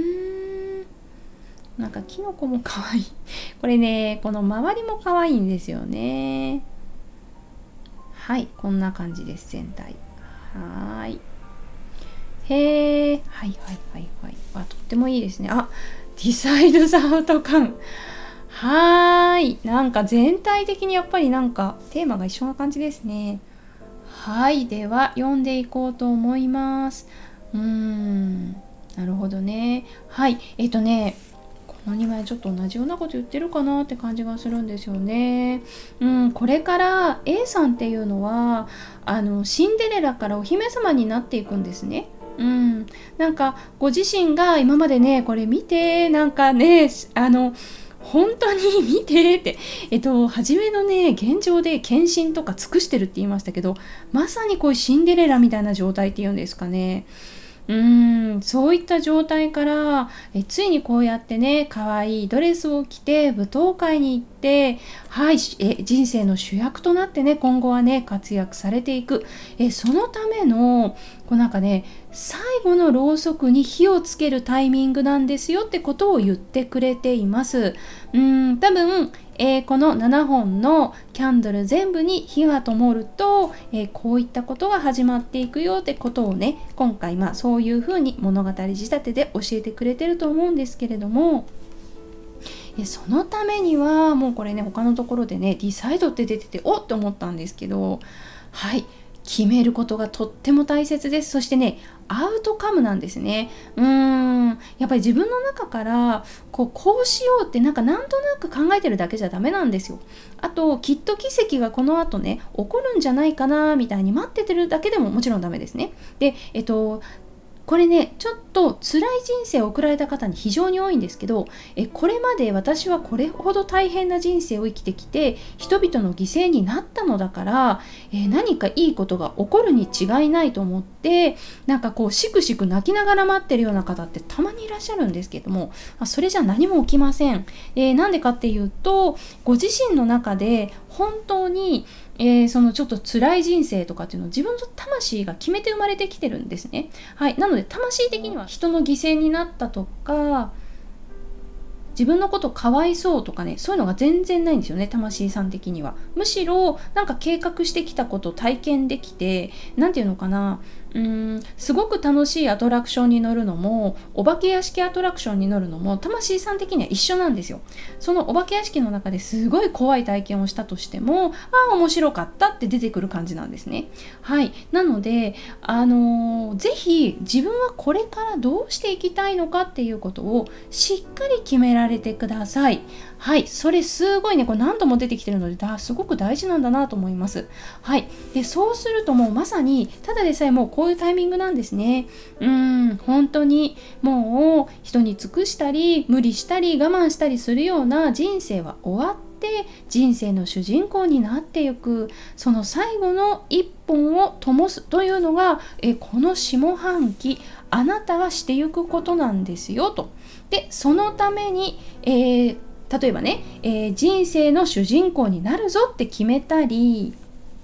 なんかキノコもかわいい。これね、この周りもかわいいんですよね。はい、こんな感じです、全体。はい。へえ、はいはいはいはい。あ、とってもいいですね。あ、ディサイドザアウトカム。はーい。なんか全体的にやっぱりなんかテーマが一緒な感じですね。はい。では読んでいこうと思います。なるほどね。はい。この2枚ちょっと同じようなこと言ってるかなって感じがするんですよね。これから A さんっていうのはシンデレラからお姫様になっていくんですね。なんかご自身が今までね、これ見て、なんかね、本当に見てって、初めのね、現状で献身とか尽くしてるって言いましたけど、まさにこういうシンデレラみたいな状態っていうんですかね。そういった状態からついにこうやってね、可愛いドレスを着て舞踏会に行って、はい、人生の主役となってね、今後はね活躍されていく、そのためのこうなんかね、最後のろうそくに火をつけるタイミングなんですよってことを言ってくれています。多分この7本のキャンドル全部に火が灯ると、こういったことが始まっていくよってことをね、今回そういうふうに物語仕立てで教えてくれてると思うんですけれども、そのためにはもうこれね、他のところでねディサイドって出てておっと思ったんですけど、はい、決めることがとっても大切です。そしてね、アウトカムなんですね。やっぱり自分の中からこうしようってなんとなく考えてるだけじゃダメなんですよ。あときっと奇跡がこの後ね起こるんじゃないかなみたいに待っててるだけでももちろんダメですね。で、これね、ちょっと辛い人生を送られた方に非常に多いんですけど、これまで私はこれほど大変な人生を生きてきて人々の犠牲になったのだから、何かいいことが起こるに違いないと思って、なんかこうしくしく泣きながら待ってるような方ってたまにいらっしゃるんですけども、それじゃ何も起きません。なんでかっていうと、ご自身の中で本当にそのちょっと辛い人生とかっていうのを自分の魂が決めて生まれてきてるんですね。はい、なので魂的には人の犠牲になったとか、自分のことかわいそうとかね、そういうのが全然ないんですよね、魂さん的には。むしろなんか計画してきたことを体験できて、なんていうのかな、すごく楽しいアトラクションに乗るのもお化け屋敷アトラクションに乗るのも魂さん的には一緒なんですよ。そのお化け屋敷の中ですごい怖い体験をしたとしても、面白かったって出てくる感じなんですね。はい、なのでぜひ自分はこれからどうしていきたいのかっていうことをしっかり決められてください。はい、それすごいね、これ何度も出てきてるのですごく大事なんだなと思います。はい、でそうするともうまさにただでさえもうこういうタイミングなんですね。本当にもう人に尽くしたり無理したり我慢したりするような人生は終わって、人生の主人公になっていく、その最後の一本を灯すというのがこの下半期あなたはしていくことなんですよと。でそのために、例えばね、人生の主人公になるぞって決めたり、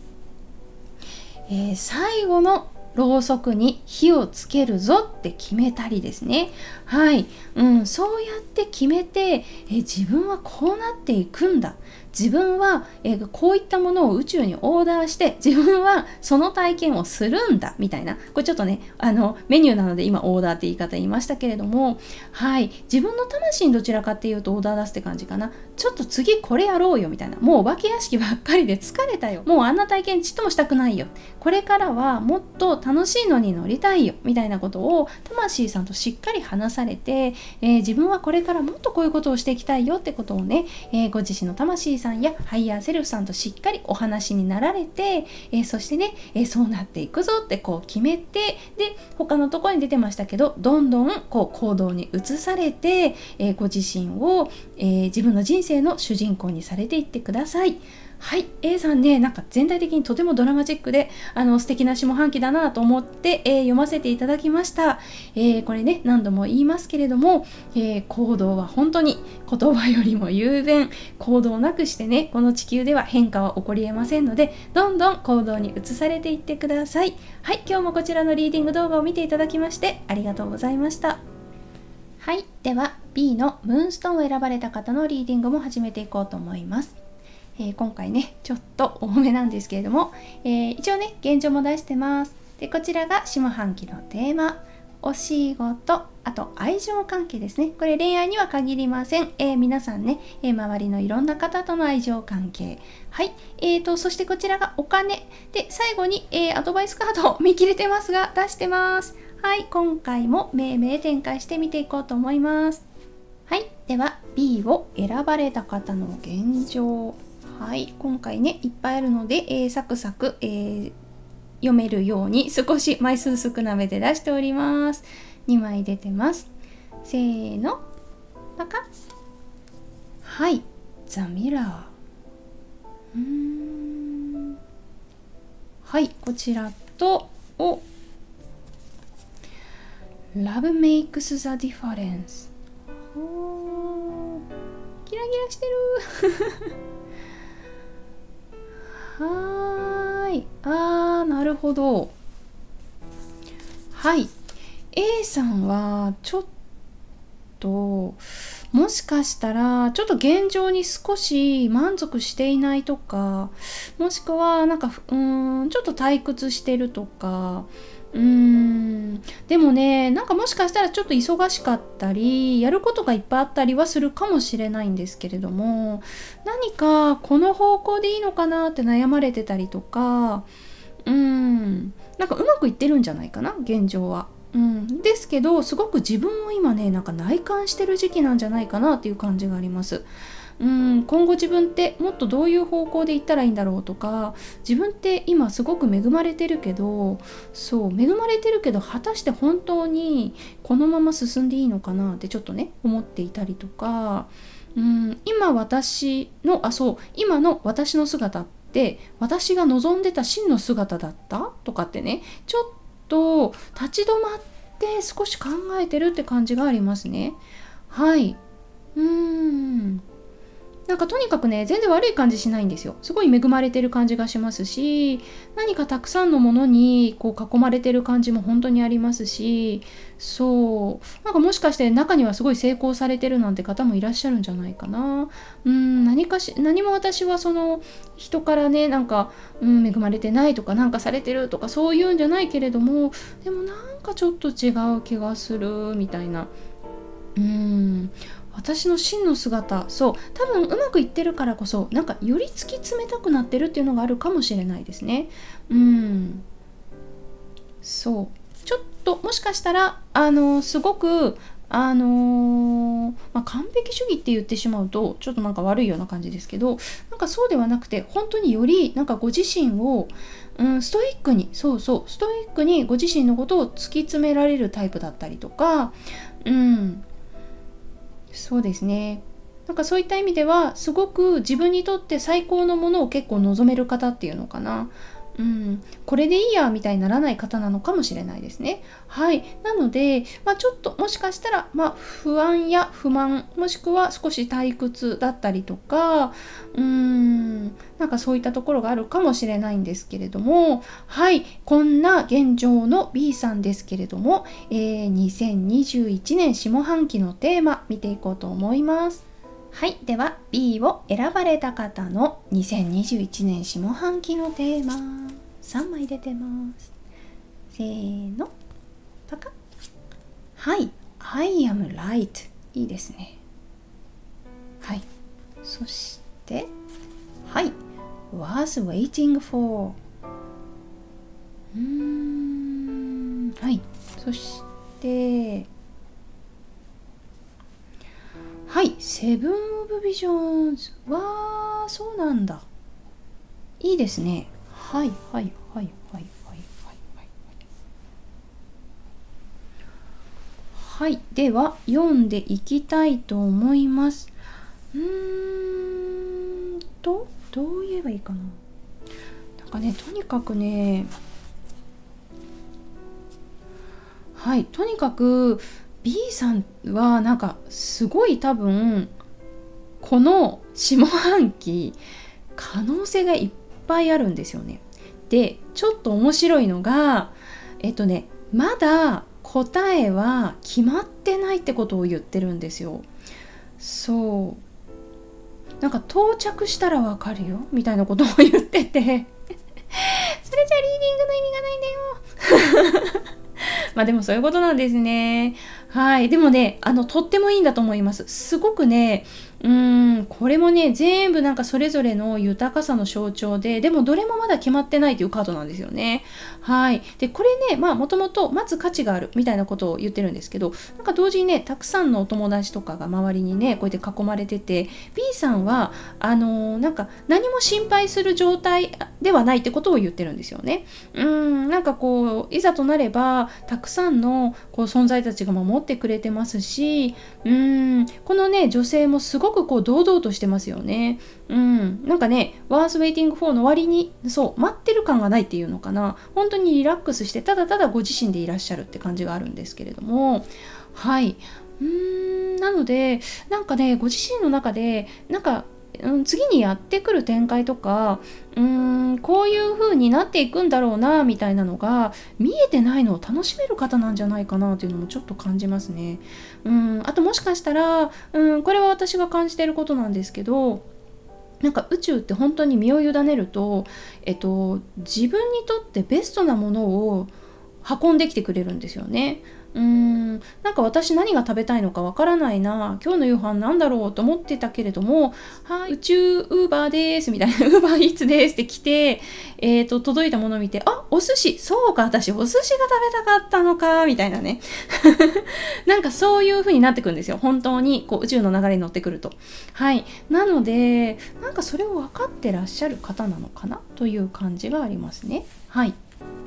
最後のろうそくに火をつけるぞって決めたりですね。はい、そうやって決めて、自分はこうなっていくんだ、自分は、こういったものを宇宙にオーダーして自分はその体験をするんだみたいな、これちょっとねメニューなので今オーダーって言い方言いましたけれども、はい、自分の魂にどちらかっていうとオーダー出すって感じかな。ちょっと次これやろうよみたいな、もうお化け屋敷ばっかりで疲れたよ、もうあんな体験ちっともしたくないよ、これからはもっと楽しいのに乗りたいよみたいなことを魂さんとしっかり話されて、自分はこれからもっとこういうことをしていきたいよってことをね、ご自身の魂さんやハイヤーセルフさんとしっかりお話になられて、そしてね、そうなっていくぞってこう決めて、で他のところに出てましたけど、どんどんこう行動に移されて、ご自身を、自分の人生の主人公にされていってください。はい、A さんね、なんか全体的にとてもドラマチックで素敵な下半期だなと思って、読ませていただきました。これね、何度も言いますけれども、行動は本当に言葉よりも雄弁。行動なくしてね、この地球では変化は起こりえませんので、どんどん行動に移されていってください。はい、今日もこちらのリーディング動画を見ていただきましてありがとうございました。はい、では B のムーンストーンを選ばれた方のリーディングも始めていこうと思います。今回ねちょっと多めなんですけれども、一応ね現状も出してます。でこちらが下半期のテーマ、お仕事、あと愛情関係ですね。これ恋愛には限りません。皆さんね、周りのいろんな方との愛情関係、はい、そしてこちらがお金で、最後に、アドバイスカードを見切れてますが出してます。はい、今回も命名展開してみていこうと思います。はい、では B を選ばれた方の現状、はい、今回ねいっぱいあるので、サクサク、読めるように少し枚数少なめで出しております。2枚出てます。せーの、パカッ。はい、ザ・ミラー。はい、こちらと、Love makes the difference。キラキラしてるはーい、なるほど。はい、 A さんはちょっともしかしたらちょっと現状に少し満足していないとか、もしくはなんかちょっと退屈してるとか、でもね、なんかもしかしたらちょっと忙しかったりやることがいっぱいあったりはするかもしれないんですけれども、何かこの方向でいいのかなって悩まれてたりとか、なんかうまくいってるんじゃないかな現状は。ですけどすごく自分を今ねなんか内観してる時期なんじゃないかなっていう感じがあります。今後自分ってもっとどういう方向で行ったらいいんだろうとか、自分って今すごく恵まれてるけど、そう恵まれてるけど果たして本当にこのまま進んでいいのかなってちょっとね思っていたりとか、今の私の姿って私が望んでた真の姿だったとかってね、ちょっと立ち止まって少し考えてるって感じがありますね。はい、なんかとにかくね全然悪い感じしないんですよ。すごい恵まれてる感じがしますし、何かたくさんのものにこう囲まれてる感じも本当にありますし、そうなんかもしかして中にはすごい成功されてるなんて方もいらっしゃるんじゃないかな。何も私はその人からねなんか、恵まれてないとかなんかされてるとかそういうんじゃないけれども、でもなんかちょっと違う気がするみたいな。私の真の姿、そう多分うまくいってるからこそなんかより突き詰めたくなってるっていうのがあるかもしれないですね。そうちょっともしかしたらすごく完璧主義って言ってしまうとちょっとなんか悪いような感じですけど、なんかそうではなくて本当によりなんかご自身を、ストイックにストイックにご自身のことを突き詰められるタイプだったりとか、そうですね。なんかそういった意味ではすごく自分にとって最高のものを結構望める方っていうのかな。これでいいやみたいにならない方なのかもしれないですね。はい。なので、ちょっともしかしたら、不安や不満、もしくは少し退屈だったりとか、なんかそういったところがあるかもしれないんですけれども、はい。こんな現状の B さんですけれども、2021年下半期のテーマ見ていこうと思います。はい、では B を選ばれた方の2021年下半期のテーマ3枚出てます。せーの、パカッ。はい、I am light。 いいですね。はい、そしてはい、was waiting for。 はい、そしてはい、セブン・オブ・ビジョンズ。わー、そうなんだ。いいですね。はいはいはいはいはいはいはい。では読んでいきたいと思います。どう言えばいいかな。なんかね、とにかくね、はい、とにかく B さんはなんかすごい多分この下半期可能性がいっぱいあるんですよね。で、ちょっと面白いのがまだ答えは決まってないってことを言ってるんですよ。そう、なんか到着したらわかるよみたいなことを言っててそれじゃリーディングの意味がないんだよまあでもそういうことなんですね。はい。でもね、とってもいいんだと思います。すごくね、これもね、全部なんかそれぞれの豊かさの象徴で、でもどれもまだ決まってないというカードなんですよね。はい。で、これね、まあもともと待つ価値があるみたいなことを言ってるんですけど、なんか同時にね、たくさんのお友達とかが周りにね、こうやって囲まれてて、B さんは、なんか何も心配する状態ではないってことを言ってるんですよね。なんかこう、いざとなれば、たくさんのこう存在たちが守ってくれてますし、このね、女性もすごくこう堂々としてますよね。なんかね、ワースウェイティング4の割に、そう、待ってる感がないっていうのかな。本当にリラックスして、ただただご自身でいらっしゃるって感じがあるんですけれども、はい。なので、なんかね、ご自身の中で、なんか、次にやってくる展開とか、こういう風になっていくんだろうなみたいなのが見えてないのを楽しめる方なんじゃないかなというのもちょっと感じますね。あともしかしたら、これは私が感じていることなんですけど、なんか宇宙って本当に身を委ねると、自分にとってベストなものを運んできてくれるんですよね。なんか私何が食べたいのかわからないな、今日の夕飯なんだろうと思ってたけれども、はい、宇宙ウーバーですみたいな、ウーバーイーツですって来て、届いたものを見て、あ、お寿司、そうか、私お寿司が食べたかったのかみたいなねなんかそういう風になってくるんですよ、本当にこう宇宙の流れに乗ってくると。はい、なのでなんかそれを分かってらっしゃる方なのかなという感じがありますね。はい。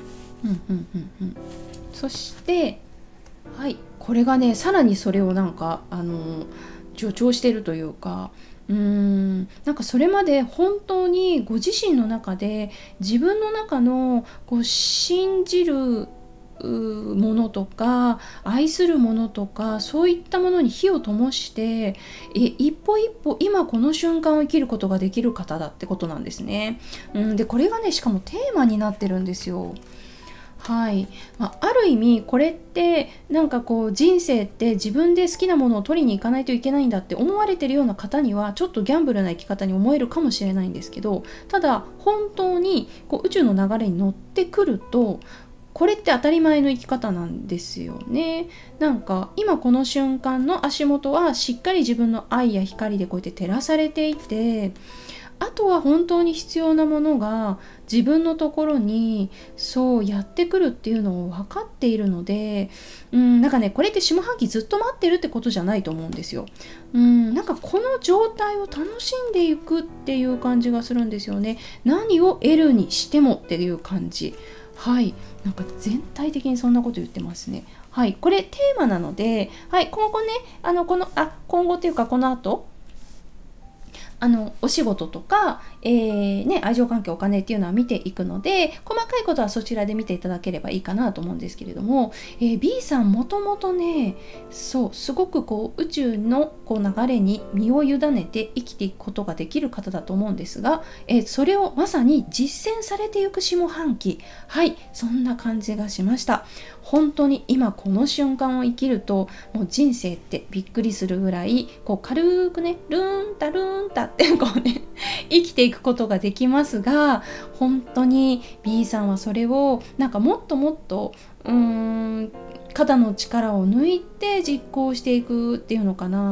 そしてはい、これがね、さらにそれをなんか助長してるというか、なんかそれまで本当にご自身の中で自分の中のこう信じるものとか愛するものとか、そういったものに火を灯して一歩一歩今この瞬間を生きることができる方だってことなんですね。でこれがね、しかもテーマになってるんですよ。はい、ある意味これってなんかこう人生って自分で好きなものを取りに行かないといけないんだって思われてるような方にはちょっとギャンブルな生き方に思えるかもしれないんですけど、ただ本当にこう宇宙の流れに乗ってくるとこれって当たり前の生き方なんですよね。なんか今この瞬間の足元はしっかり自分の愛や光でこうやって照らされていて、あとは本当に必要なものが自分のところにそうやってくるっていうのを分かっているので、なんかね、これって下半期ずっと待ってるってことじゃないと思うんですよ。なんかこの状態を楽しんでいくっていう感じがするんですよね。何を得るにしてもっていう感じ。はい、なんか全体的にそんなこと言ってますね。はい、これテーマなので、はい、今後ね、今後というかこの後お仕事とか、愛情関係、お金っていうのは見ていくので、細かいことはそちらで見ていただければいいかなと思うんですけれども、B さんもともとね、そうすごくこう宇宙のこう流れに身を委ねて生きていくことができる方だと思うんですが、それをまさに実践されていく下半期、はい、そんな感じがしました。本当に今この瞬間を生きると、もう人生ってびっくりするぐらいこう軽くね、ルーンタルーンタってこうね生きていくことができますが、本当に B さんはそれをなんかもっともっと肩の力を抜いて実行していくっていうのかな。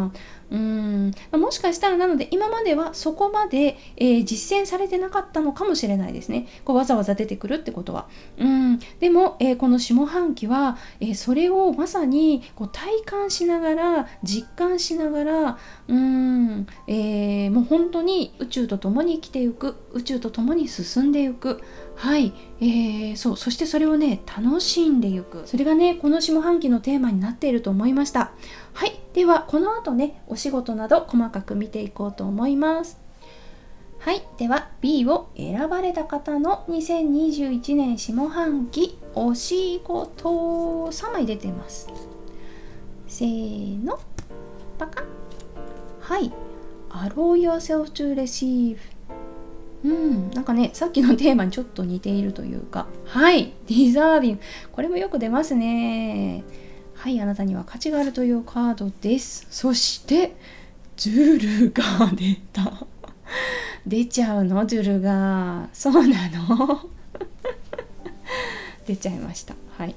もしかしたらなので今まではそこまで、実践されてなかったのかもしれないですね。こうわざわざ出てくるってことは。でも、この下半期は、それをまさにこう体感しながら実感しながらもう本当に宇宙と共に生きていく、宇宙と共に進んでいく。はい、そしてそれをね楽しんでいく、それがねこの下半期のテーマになっていると思いました。はい、ではこの後ねお仕事など細かく見ていこうと思います。はい、では B を選ばれた方の2021年下半期お仕事3枚出てます。せーの、パカッ。はい、Allow yourself to receive。なんかねさっきのテーマにちょっと似ているというか、はい、Deserving、これもよく出ますね。はい、あなたには価値があるというカードです。そしてドゥルが出た出ちゃうの、ドゥルが。そうなの出ちゃいました。はい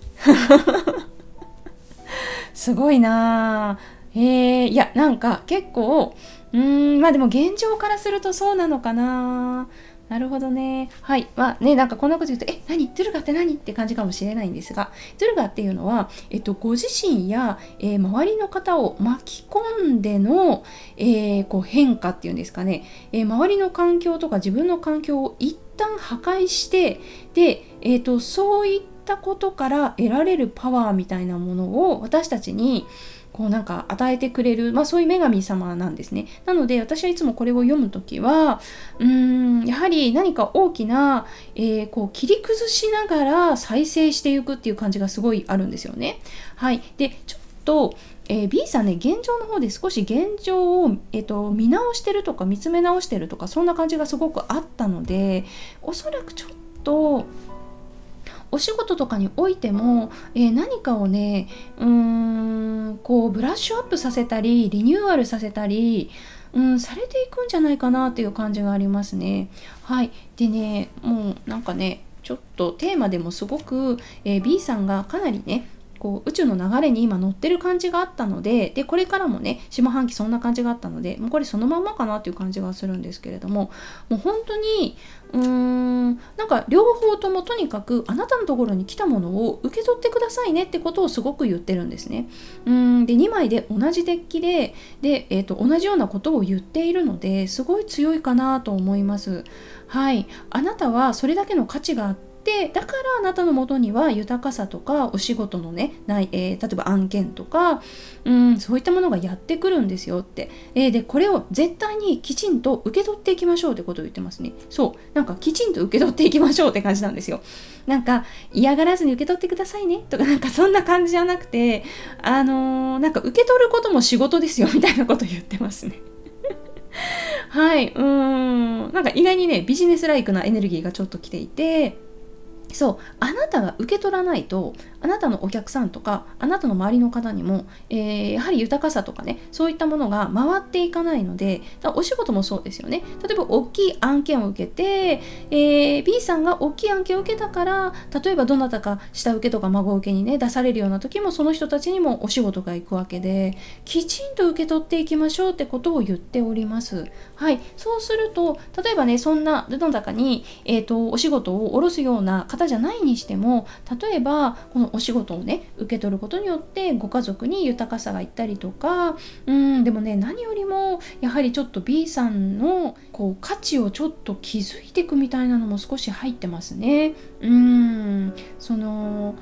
すごいな。いやなんか結構まあでも現状からするとそうなのかな。なるほどね。はい。まあね、なんかこんなこと言うと、何ドゥルガって何って感じかもしれないんですが、ドゥルガっていうのは、ご自身や、周りの方を巻き込んでの、こう変化っていうんですかね、周りの環境とか自分の環境を一旦破壊して、で、そういったことから得られるパワーみたいなものを私たちにこうなんか与えてくれる、そういう女神様なんですね。なので私はいつもこれを読むときはやはり何か大きな、こう切り崩しながら再生していくっていう感じがすごいあるんですよね。はい。でちょっとB さんね、現状の方で少し現状を、見直してるとか見つめ直してるとかそんな感じがすごくあったので、おそらくちょっとお仕事とかにおいても、何かをねこうブラッシュアップさせたりリニューアルさせたりされていくんじゃないかなっていう感じがありますね。はい。でね、もうなんかねちょっとテーマでもすごく、B さんがかなりねこう宇宙の流れに今乗ってる感じがあったので、これからもね下半期そんな感じがあったので、もうこれそのままかなっていう感じがするんですけれども、もう本当になんか両方ともとにかくあなたのところに来たものを受け取ってくださいねってことをすごく言ってるんですね。で2枚で同じデッキで同じようなことを言っているのですごい強いかなと思います。はい、あなたはそれだけの価値があって、だからあなたの元には豊かさとかお仕事のね例えば案件とかそういったものがやってくるんですよって、でこれを絶対にきちんと受け取っていきましょうってことを言ってますね。そう、なんかきちんと受け取っていきましょうって感じなんですよ。なんか嫌がらずに受け取ってくださいねとかなんかそんな感じじゃなくて、なんか受け取ることも仕事ですよみたいなことを言ってますね。はい、なんか意外にねビジネスライクなエネルギーがちょっと来ていて、そう、あなたが受け取らないとあなたのお客さんとかあなたの周りの方にも、やはり豊かさとかねそういったものが回っていかないので、お仕事もそうですよね。例えば大きい案件を受けて、B さんが大きい案件を受けたから、例えばどなたか下請けとか孫請けにね出されるような時もその人たちにもお仕事が行くわけで、きちんと受け取っていきましょうってことを言っております。はい、そうすると例えばねそんなどなたかに、お仕事を下ろすような方じゃないにしても、例えばこのお仕事をね受け取ることによってご家族に豊かさがいったりとか、でもね何よりもやはりちょっと B さんのこう価値をちょっと気づいていくみたいなのも少し入ってますね。その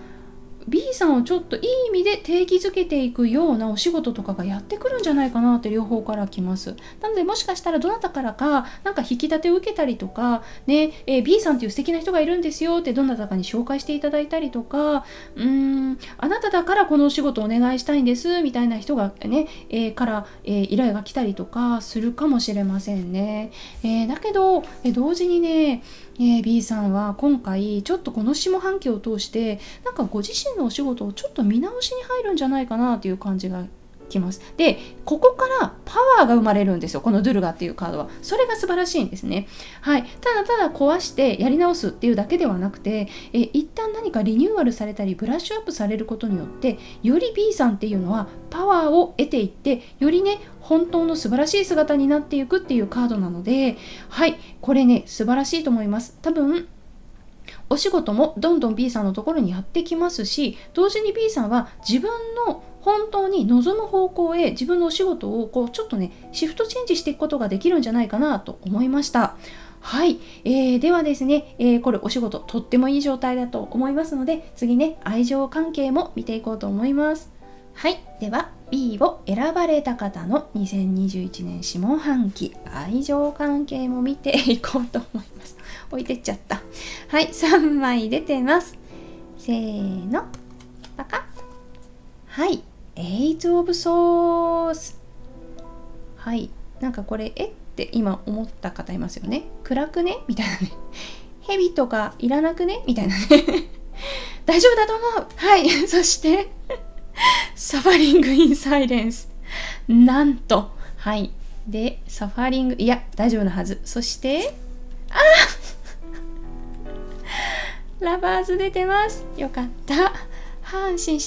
B さんをちょっといい意味で定義づけていくようなお仕事とかがやってくるんじゃないかなって両方から来ます。なのでもしかしたらどなたからかなんか引き立てを受けたりとかね、B さんっていう素敵な人がいるんですよってどなたかに紹介していただいたりとか、あなただからこのお仕事をお願いしたいんですみたいな人がね、から、依頼が来たりとかするかもしれませんね。だけど、同時にねB さんは今回ちょっとこの下半期を通してなんかご自身のお仕事をちょっと見直しに入るんじゃないかなという感じがきます。で、ここからパワーが生まれるんですよ、このドゥルガっていうカードは。それが素晴らしいんですね。はい、ただただ壊してやり直すっていうだけではなくて、一旦何かリニューアルされたりブラッシュアップされることによって、より B さんっていうのはパワーを得ていって、よりね本当の素晴らしい姿になっていくっていうカードなので、はい、これね素晴らしいと思います。多分お仕事もどんどん B さんのところにやってきますし、同時に B さんは自分の本当に望む方向へ自分のお仕事をこうちょっとねシフトチェンジしていくことができるんじゃないかなと思いました。はい、ではですね、これお仕事とってもいい状態だと思いますので、次ね愛情関係も見ていこうと思います。はい、では B を選ばれた方の2021年下半期愛情関係も見ていこうと思います。置いてっちゃった。はい、3枚出てます。せーの、パカッ。はい、8 of Swords。はい、なんかこれって今思った方いますよね。暗くねみたいなね。蛇とかいらなくねみたいなね。大丈夫だと思う。はい、そしてサファリングインサイレンス。なんと、はい。で、サファリング、いや、大丈夫なはず。そして、ラバーズ出てます。よかった。安心した。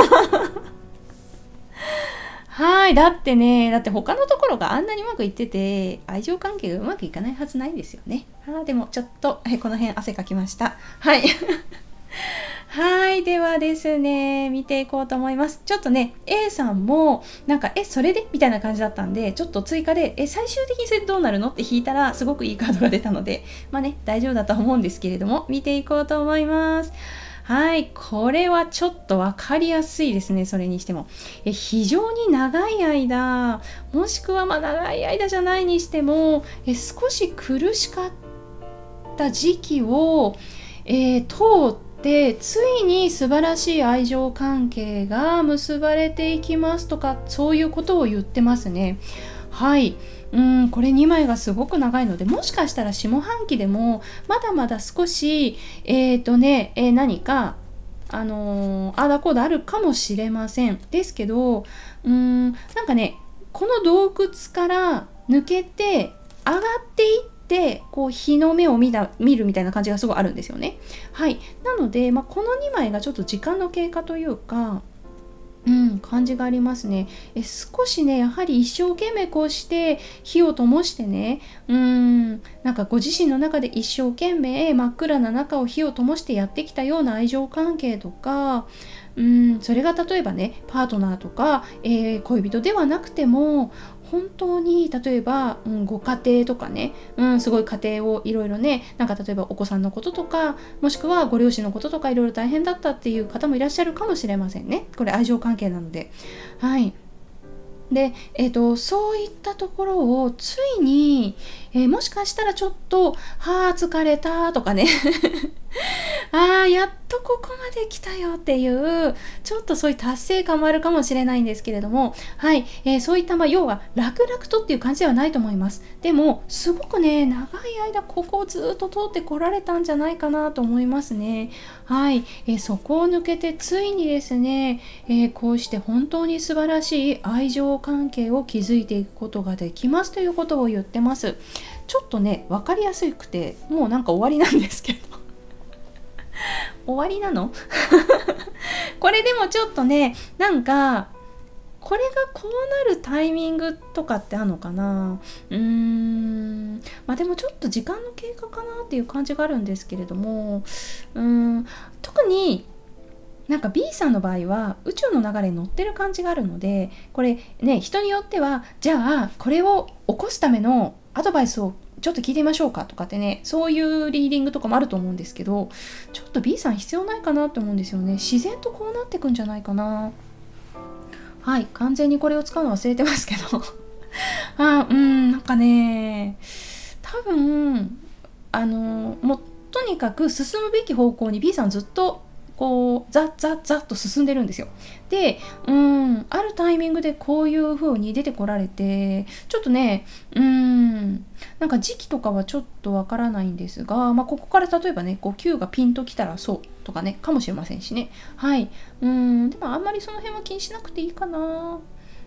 はい。だって他のところがあんなにうまくいってて、愛情関係がうまくいかないはずないんですよね。でもちょっと、この辺汗かきました。はい。はい。ではですね、見ていこうと思います。ちょっとね、A さんも、なんか、それでみたいな感じだったんで、ちょっと追加で、最終的にそれどうなるのって引いたら、すごくいいカードが出たので、まあね、大丈夫だと思うんですけれども、見ていこうと思います。はい。これはちょっとわかりやすいですね、それにしても。非常に長い間、もしくはまあ長い間じゃないにしても、少し苦しかった時期を、通ってついに素晴らしい愛情関係が結ばれていきますとか、そういうことを言ってますね。はい。これ2枚がすごく長いので、もしかしたら下半期でもまだまだ少し何かあだこうだあるかもしれません。ですけどなんかね、この洞窟から抜けて上がっていってこう日の目を見るみたいな感じがすごいあるんですよね。はい。なので、この2枚がちょっと時間の経過というか感じがありますね。少しね、やはり一生懸命こうして火を灯してね、なんかご自身の中で一生懸命真っ暗な中を火を灯してやってきたような愛情関係とか、それが例えばね、パートナーとか、恋人ではなくても、本当に例えば、ご家庭とかね、すごい家庭をいろいろね、なんか例えばお子さんのこととか、もしくはご両親のこととかいろいろ大変だったっていう方もいらっしゃるかもしれませんね。これ愛情関係なので。はい。で、そういったところをついに、もしかしたらちょっと、疲れたとかねやっとここまで来たよっていうちょっとそういう達成感もあるかもしれないんですけれども、はい、そういった要は楽々とっていう感じではないと思います。でもすごくね、長い間ここをずっと通ってこられたんじゃないかなと思いますね。はい、そこを抜けてついにですね、こうして本当に素晴らしい愛情関係を築いていくことができますということを言ってます。ちょっとね、分かりやすくてもうなんか終わりなんですけど終わりなのこれでもちょっとね、なんかこれがこうなるタイミングとかってあるのかな。でもちょっと時間の経過かなっていう感じがあるんですけれども、特になんか B さんの場合は宇宙の流れに乗ってる感じがあるので、これね、人によってはじゃあこれを起こすためのアドバイスをちょっと聞いてみましょうかとかってね、そういうリーディングとかもあると思うんですけど、ちょっと B さん必要ないかなと思うんですよね。自然とこうなってくんじゃないかな。はい、完全にこれを使うの忘れてますけどなんかね、多分もうとにかく進むべき方向に B さんずっとこうザッと進んでるんですよ。で、あるタイミングでこういう風に出てこられて、ちょっとね、なんか時期とかはちょっとわからないんですが、ここから例えばね、こう Q がピンときたらそうとかね、かもしれませんしね。はい。でもあんまりその辺は気にしなくていいかな。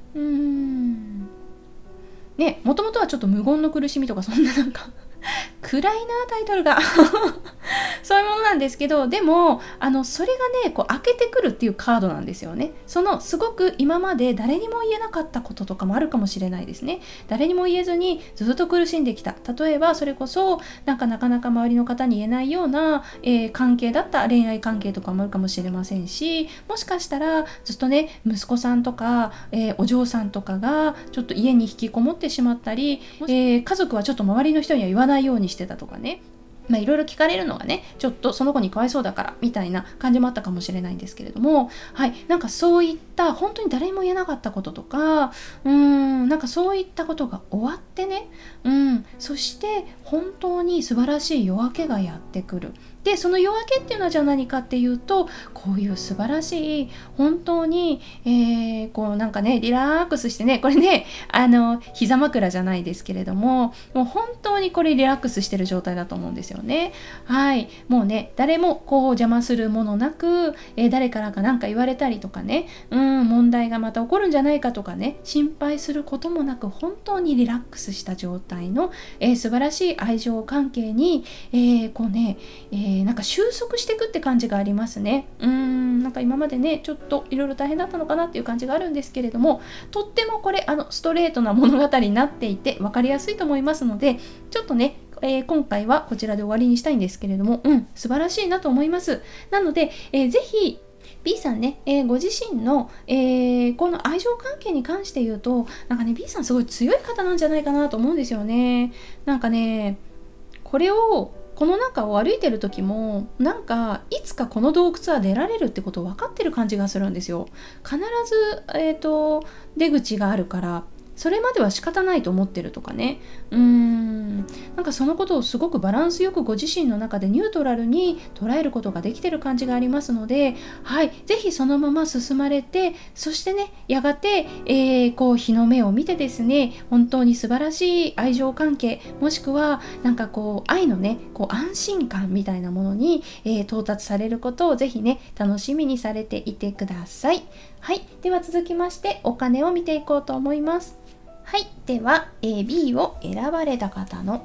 ね、もともとはちょっと無言の苦しみとか、そんななんか暗いなタイトルがそういうものなんですけど、でもそれがねこう開けてくるっていうカードなんですよね。そのすごく今まで誰にも言えなかったこととかもあるかもしれないですね。誰にも言えずにずっと苦しんできた、例えばそれこそなかなか周りの方に言えないような、関係だった恋愛関係とかもあるかもしれませんし、もしかしたらずっとね息子さんとか、お嬢さんとかがちょっと家に引きこもってしまったり、家族はちょっと周りの人には言わないようにしてたとかね、いろいろ聞かれるのがねちょっとその子にかわいそうだからみたいな感じもあったかもしれないんですけれども、なんかそういった本当に誰にも言えなかったこととか、なんかそういったことが終わってね、そして本当に素晴らしい夜明けがやってくる。でその夜明けっていうのはじゃあ何かっていうと、こういう素晴らしい本当に、こうなんかねリラックスしてね、これね膝枕じゃないですけれども、もう本当にこれリラックスしてる状態だと思うんですよね。もうね誰もこう邪魔するものなく、誰からか何か言われたりとかね、問題がまた起こるんじゃないかとかね心配することもなく、本当にリラックスした状態の、素晴らしい愛情関係に、こうね、なんか収束していくって感じがありますね。なんか今までねちょっといろいろ大変だったのかなっていう感じがあるんですけれども、とってもこれストレートな物語になっていて分かりやすいと思いますので、ちょっとね今回はこちらで終わりにしたいんですけれども、素晴らしいなと思います。なので、ぜひB さんね、ご自身の、この愛情関係に関して言うと、なんかね B さんすごい強い方なんじゃないかなと思うんですよね。なんかねこの中を歩いてる時もなんかいつかこの洞窟は出られるってことを分かってる感じがするんですよ。必ず、出口があるからそれまでは仕方ないと思ってるとかね、なんかそのことをすごくバランスよくご自身の中でニュートラルに捉えることができてる感じがありますので、ぜひそのまま進まれて、そしてねやがて、こう日の目を見てですね、本当に素晴らしい愛情関係、もしくはなんかこう愛のねこう安心感みたいなものに、到達されることをぜひね楽しみにされていてください。では続きましてお金を見ていこうと思います。では B を選ばれた方の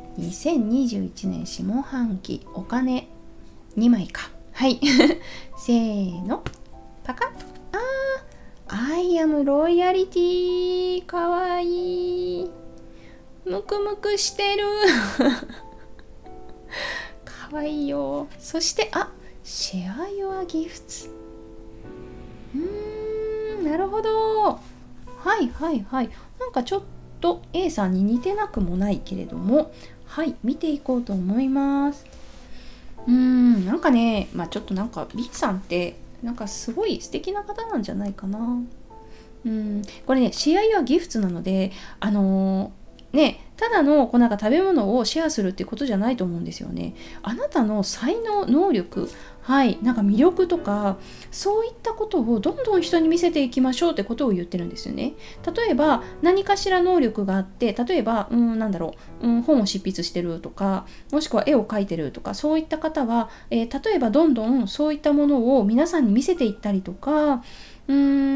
2021年下半期お金2枚か。せーのパカッ。I am ロイヤリティ、かわいい、ムクムクしてるかわいいよ。そしてシェア your gifts。なるほど。なんかちょっと A さんに似てなくもないけれども、見ていこうと思います。なんかねちょっとなんか B さんってなんかすごい素敵な方なんじゃないかな。これねシェア your gifts なのでただのなんか食べ物をシェアするっていうことじゃないと思うんですよね。あなたの才能、能力、なんか魅力とかそういったことをどんどん人に見せていきましょうってことを言ってるんですよね。例えば何かしら能力があって、例えば本を執筆してるとか、もしくは絵を描いてるとか、そういった方は、例えばどんどんそういったものを皆さんに見せていったりとか、そ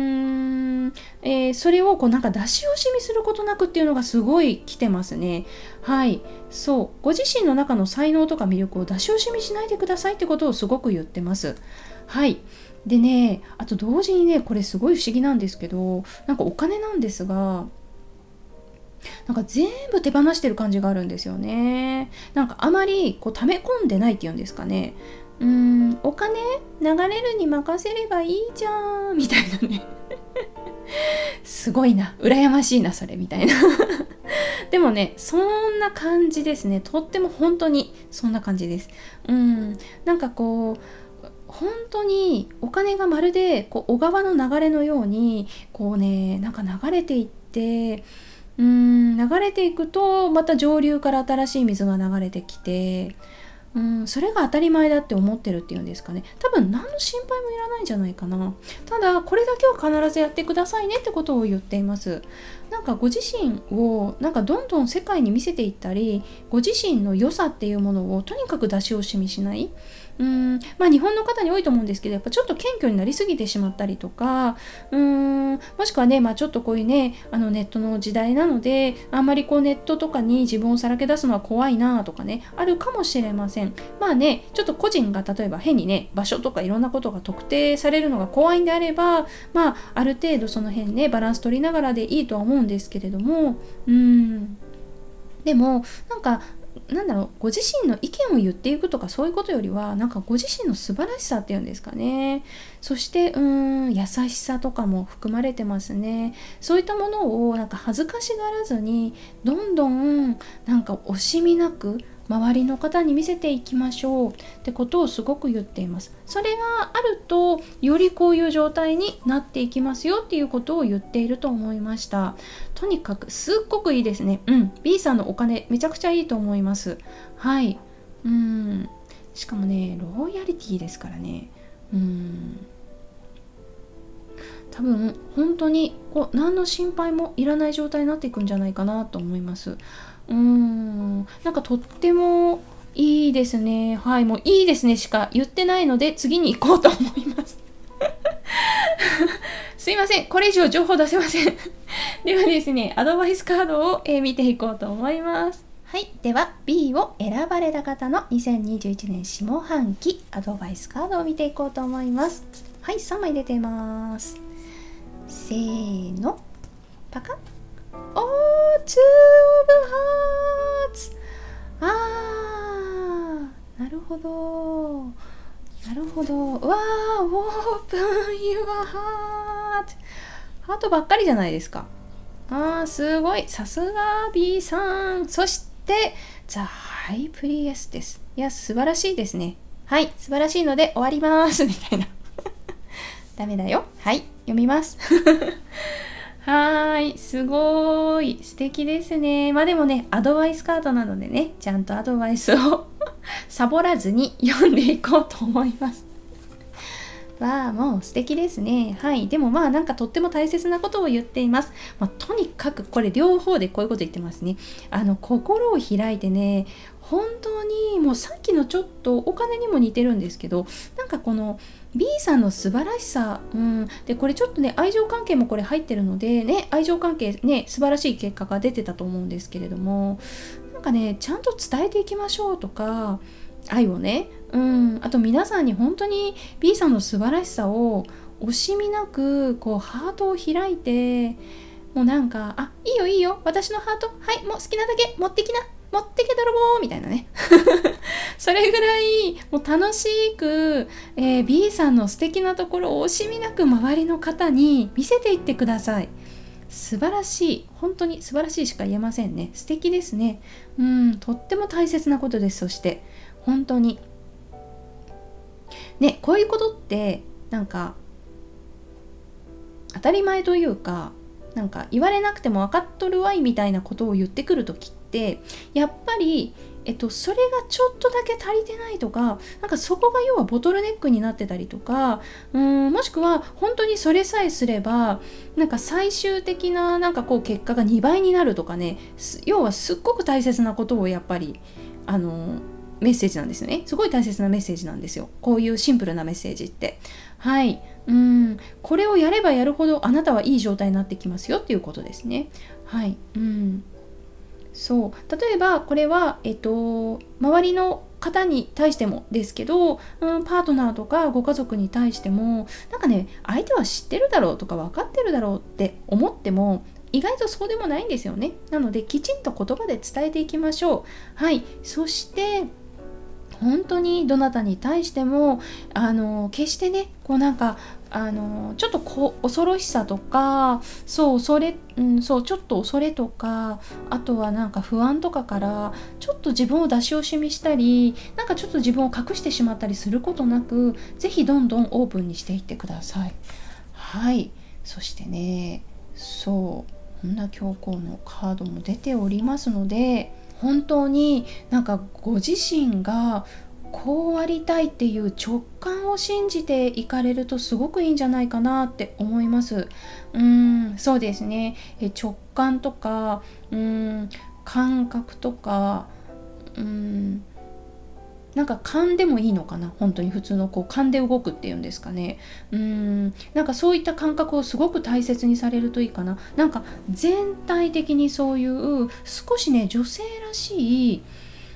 れをなんか出し惜しみすることなくっていうのがすごい来てますね。そうご自身の中の才能とか魅力を出し惜しみしないでくださいってことをすごく言ってます。でね、あと同時にねこれすごい不思議なんですけど、なんかお金なんですがなんか全部手放してる感じがあるんですよね。なんかあまり溜め込んでないっていうんですかね。お金流れるに任せればいいじゃんみたいなねすごいな、羨ましいなそれみたいなでもねそんな感じですね。とっても本当にそんな感じです。なんか本当にお金がまるで小川の流れのようになんか流れていって、流れていくとまた上流から新しい水が流れてきて、それが当たり前だって思ってるっていうんですかね。多分何の心配もいらないんじゃないかな。ただこれだけは必ずやってくださいねってことを言っています。 なんかご自身をなんかどんどん世界に見せていったり、ご自身の良さっていうものをとにかく出し惜しみしない。日本の方に多いと思うんですけど、やっぱちょっと謙虚になりすぎてしまったりとか、もしくはね、ちょっとこういうね、ネットの時代なので、あんまりこうネットとかに自分をさらけ出すのは怖いなとかね、あるかもしれません。ちょっと個人が例えば変にね、場所とかいろんなことが特定されるのが怖いんであれば、ある程度その辺ね、バランス取りながらでいいとは思うんですけれども、でもご自身の意見を言っていくとかそういうことよりは、ご自身の素晴らしさっていうんですかね、そして優しさとかも含まれてますね。そういったものを恥ずかしがらずに、どんどん惜しみなく周りの方に見せていきましょうってことをすごく言っています。それがあるとよりこういう状態になっていきますよっていうことを言っていると思いました。とにかくすっごくいいですね。B さんのお金めちゃくちゃいいと思います。はい。しかもね、ロイヤリティですからね。多分本当に何の心配もいらない状態になっていくんじゃないかなと思います。とってもいいですね。はい、もういいですねしか言ってないので、次に行こうと思いますすいません、これ以上情報出せませんではですね、アドバイスカードを、見ていこうと思います。はい、では B を選ばれた方の2021年下半期アドバイスカードを見ていこうと思います。はい、3枚出てます。せーの、パカッ。おー、ツーオブハーツ。なるほどなるほど。わー、オープンユアハート。ハートばっかりじゃないですか。すごい、さすが B さん。そしてザ・ハイプリエスです。いや、素晴らしいですね。はい、素晴らしいので終わりますみたいなダメだよ。はい、読みますすごい素敵ですね。でもね、アドバイスカードなのでね、ちゃんとアドバイスをサボらずに読んでいこうと思いますもう素敵ですね。はい。でもとっても大切なことを言っています。とにかくこれ両方でこういうこと言ってますね。心を開いてね、本当にもうさっきのちょっとお金にも似てるんですけど、この B さんの素晴らしさ、でこれちょっとね、愛情関係もこれ入ってるのでね、愛情関係ね、素晴らしい結果が出てたと思うんですけれども、ちゃんと伝えていきましょうとか、愛をね、あと皆さんに本当に B さんの素晴らしさを惜しみなくハートを開いて、もういいよいいよ、私のハート、はい、もう好きなだけ持ってきな、持ってけ泥棒みたいなねそれぐらいもう楽しく、B さんの素敵なところを惜しみなく周りの方に見せていってください。素晴らしい、本当に素晴らしいしか言えませんね。素敵ですね。とっても大切なことです。そして本当にね、こういうことって当たり前というか、言われなくても分かっとるわいみたいなことを言ってくるときって、やっぱりそれがちょっとだけ足りてないとか、そこが要はボトルネックになってたりとか、もしくは本当にそれさえすれば最終的な結果が2倍になるとかね、要はすっごく大切なことをやっぱりメッセージなんですよね。すごい大切なメッセージなんですよ。こういうシンプルなメッセージって。はい。これをやればやるほどあなたはいい状態になってきますよっていうことですね。はい。そう。例えばこれは周りの方に対してもですけど、パートナーとかご家族に対しても相手は知ってるだろうとか分かってるだろうって思っても、意外とそうでもないんですよね。なのできちんと言葉で伝えていきましょう。はい。そして本当にどなたに対しても決してねちょっと恐ろしさとか、ちょっと恐れとか、あとは不安とかからちょっと自分を出し惜しみしたり、ちょっと自分を隠してしまったりすることなく、ぜひどんどんオープンにしていってください。はい。そしてね、こんな強行のカードも出ておりますので、本当にご自身がこうありたいっていう直感を信じていかれるとすごくいいんじゃないかなって思います。そうですね。直感とか感覚とかなんか勘でもいいのかな、本当に普通のこう勘で動くっていうんですかね。なんかそういった感覚をすごく大切にされるといいかな。なんか全体的にそういう少しね女性らしい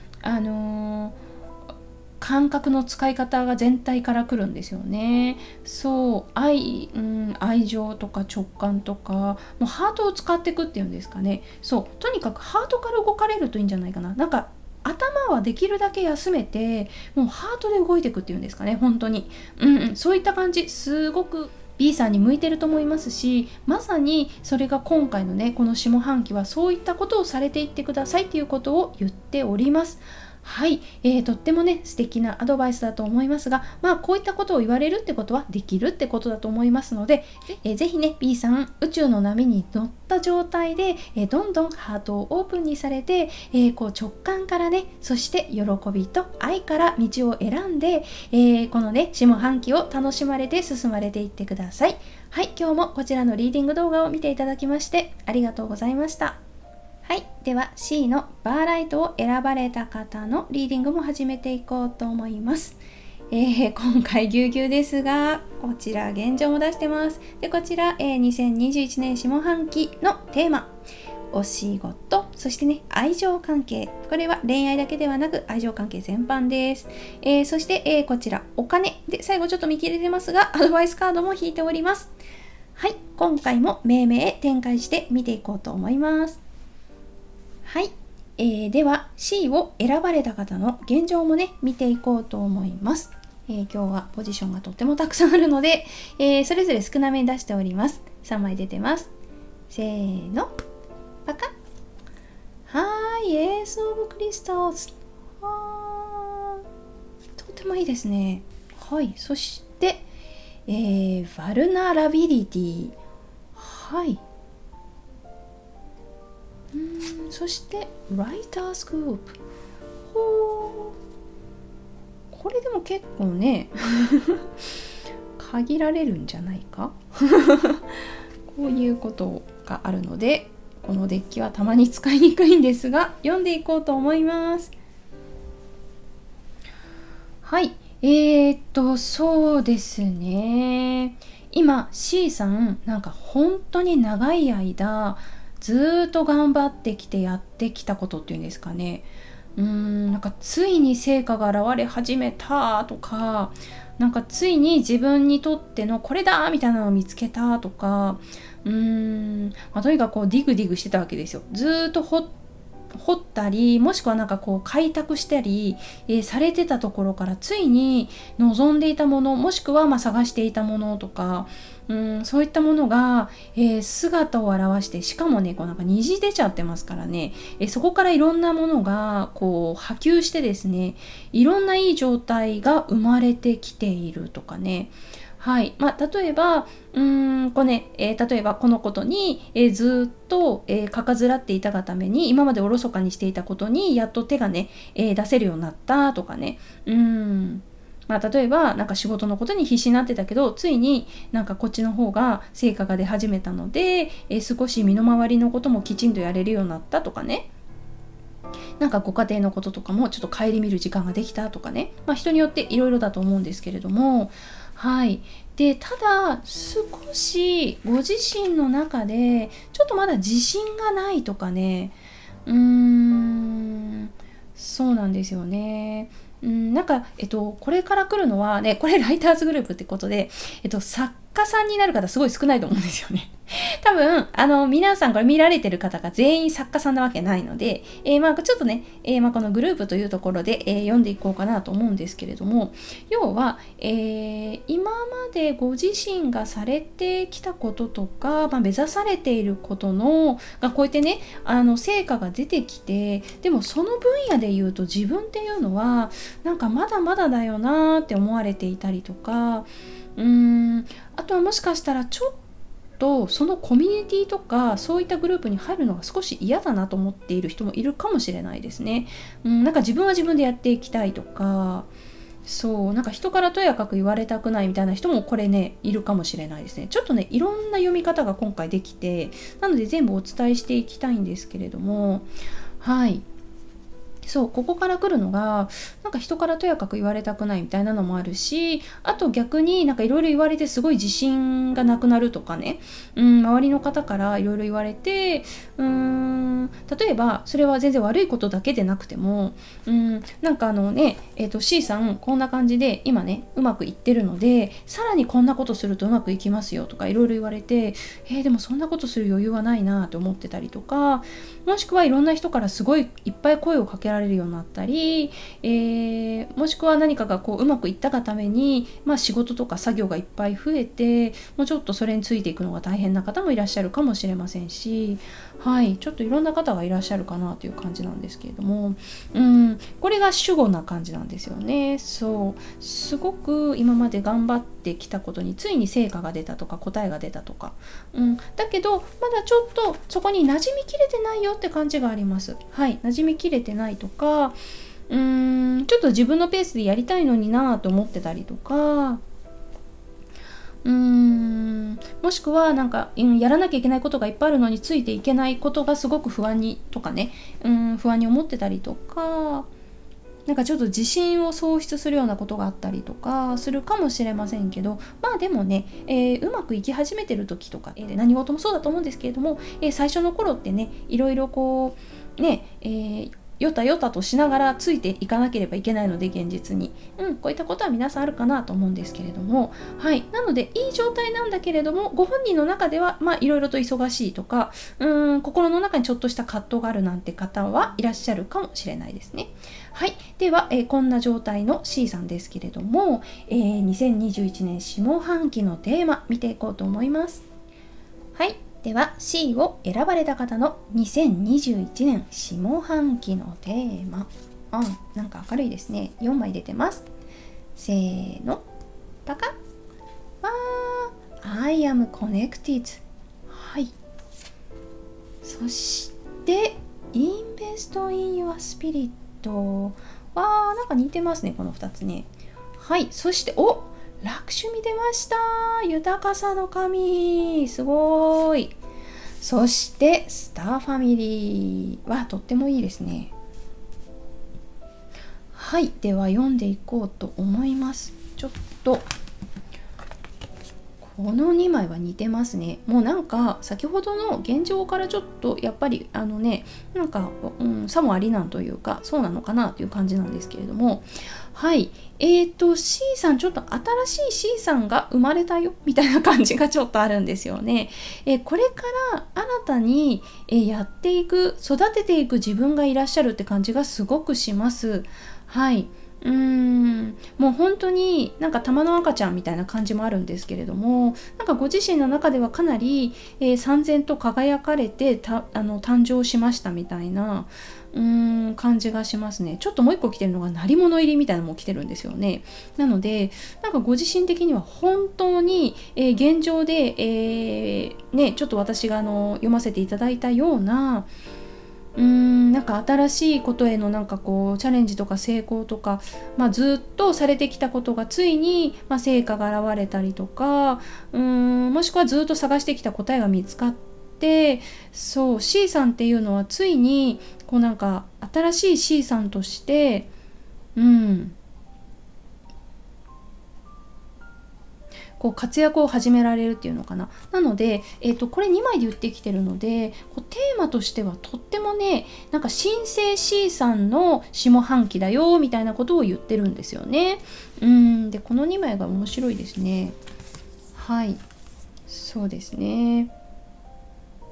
感覚の使い方が全体から来るんですよね。そう愛情とか直感とかもうハートを使っていくっていうんですかね。そうとにかくハートから動かれるといいんじゃないかな。なんか頭はできるだけ休めてもうハートで動いていくっていうんですかね。本当にそういった感じすごく B さんに向いてると思いますし、まさにそれが今回のねこの下半期はそういったことをされていってくださいっていうことを言っております。はい、とってもね素敵なアドバイスだと思いますが、こういったことを言われるってことはできるってことだと思いますので、ぜひね B さん宇宙の波に乗った状態で、どんどんハートをオープンにされて、こう直感からね、そして喜びと愛から道を選んで、このね下半期を楽しまれて進まれていってください。はい、今日もこちらのリーディング動画を見ていただきましてありがとうございました。はい、では C のバーライトを選ばれた方のリーディングも始めていこうと思います。今回ぎゅうぎゅうですが、こちら現状も出してます。でこちら、2021年下半期のテーマ、お仕事、そしてね愛情関係、これは恋愛だけではなく愛情関係全般です。そして、こちらお金で最後ちょっと見切れてますがアドバイスカードも引いております。はい、今回も命名展開して見ていこうと思います。はい、では C を選ばれた方の現状もね見ていこうと思います。今日はポジションがとってもたくさんあるので、それぞれ少なめに出しております。3枚出てます。せーの、パカッ。はい、エースオブクリスタルズ。とてもいいですね。はい、そして、バルナラビリティ。はい。そしてライタースクープ。これでも結構ね限られるんじゃないかこういうことがあるのでこのデッキはたまに使いにくいんですが読んでいこうと思います。はい、そうですね、今 C さんなんか本当に長い間ずっと頑張ってきてやってきたことっていうんですかね。なんかついに成果が現れ始めたとか、なんかついに自分にとってのこれだみたいなのを見つけたとか、とにかくこうディグディグしてたわけですよ。ずっと掘ったりもしくはなんかこう開拓したり、されてたところからついに望んでいたものもしくは探していたものとか、そういったものが、姿を現して、しかもねこうなんか虹出ちゃってますからね、そこからいろんなものがこう波及してですね、いろんないい状態が生まれてきているとかね。はい、例えば例えばこのことに、ずっと、かかずらっていたがために今までおろそかにしていたことにやっと手がね、出せるようになったとかね。例えばなんか仕事のことに必死になってたけどついになんかこっちの方が成果が出始めたので、少し身の回りのこともきちんとやれるようになったとかね。なんかご家庭のこととかもちょっと顧みる時間ができたとかね。人によっていろいろだと思うんですけれども、はい。でただ少しご自身の中でちょっとまだ自信がないとかね。そうなんですよね。なんか、これから来るのはね、これライターズグループってことで、作家さんになる方すごい少ないと思うんですよね。多分、皆さんこれ見られてる方が全員作家さんなわけないので、ちょっとね、このグループというところで、読んでいこうかなと思うんですけれども、要は、今までご自身がされてきたこととか、目指されていることのがこうやってね、成果が出てきて、でもその分野で言うと自分っていうのはなんかまだまだだよなって思われていたりとか、あとはもしかしたらちょっととそのコミュニティとかそういったグループに入るのが少し嫌だなと思っている人もいるかもしれないですね。なんか自分は自分でやっていきたいとか、そうなんか人からとやかく言われたくないみたいな人もこれねいるかもしれないですね。ちょっとねいろんな読み方が今回できて、なので全部お伝えしていきたいんですけれども、はい、そうここから来るのがなんか人からとやかく言われたくないみたいなのもあるし、あと逆になんかいろいろ言われてすごい自信がなくなるとかね、周りの方からいろいろ言われて、例えばそれは全然悪いことだけでなくても、なんかC さんこんな感じで今ねうまくいってるので、さらにこんなことするとうまくいきますよとかいろいろ言われて、でもそんなことする余裕はないなと思ってたりとか、もしくはいろんな人からすごいいっぱい声をかけられるようになったり、もしくは何かがこううまくいったがために、仕事とか作業がいっぱい増えて、もうちょっとそれについていくのが大変な方もいらっしゃるかもしれませんし、はい、ちょっといろんな方がいらっしゃるかなという感じなんですけれども、これが主語な感じなんですよね。そうすごく今まで頑張ってきたことについに成果が出たとか答えが出たとか、だけどまだちょっとそこに馴染みきれてないよって感じがあります。はい、馴染みきれてないとか、ちょっと自分のペースでやりたいのになと思ってたりとか、もしくはなんか、やらなきゃいけないことがいっぱいあるのについていけないことがすごく不安にとかね、不安に思ってたりとか、なんかちょっと自信を喪失するようなことがあったりとかするかもしれませんけど、でもね、うまくいき始めてる時とか、何事もそうだと思うんですけれども、最初の頃ってねいろいろこうね、よたよたとしながらついていかなければいけないので現実に、こういったことは皆さんあるかなと思うんですけれども、はい、なのでいい状態なんだけれどもご本人の中ではいろいろと忙しいとか、心の中にちょっとした葛藤があるなんて方はいらっしゃるかもしれないですね。はい、では、こんな状態の C さんですけれども、2021年下半期のテーマ見ていこうと思います。はい、では C を選ばれた方の2021年下半期のテーマ、なんか明るいですね。4枚出てます。せーの、パカッ、I am connected。 はい、そしてinvest in your spirit。なんか似てますねこの2つね。はい、そして楽趣味出ました。豊かさの神、すごい。そしてスターファミリーはとってもいいですね。はい、では読んでいこうと思います。ちょっとこの2枚は似てますね。もうなんか先ほどの現状からちょっとやっぱりなんか、さもありなんというかそうなのかなという感じなんですけれども、はい、C さんちょっと新しい C さんが生まれたよみたいな感じがちょっとあるんですよね。これから新たに、やっていく育てていく自分がいらっしゃるって感じがすごくします。はい、もう本当になんか玉の赤ちゃんみたいな感じもあるんですけれども、なんかご自身の中ではかなり、燦然と輝かれて誕生しましたみたいな感じがしますね。ちょっともう一個来てるのが鳴り物入りみたいなのも来てるんですよね。なのでなんかご自身的には本当に、現状で、ちょっと私が読ませていただいたようななんか新しいことへのなんかこうチャレンジとか成功とか、ずっとされてきたことがついに、成果が現れたりとか、もしくはずっと探してきた答えが見つかって、そう C さんっていうのはついにこうなんか新しい C さんとしてこう活躍を始められるっていうのかな。なので、これ2枚で言ってきてるのでテーマとしてはとってもねなんか新生 C さんの下半期だよみたいなことを言ってるんですよね。でこの2枚が面白いですね。はい、そうですね。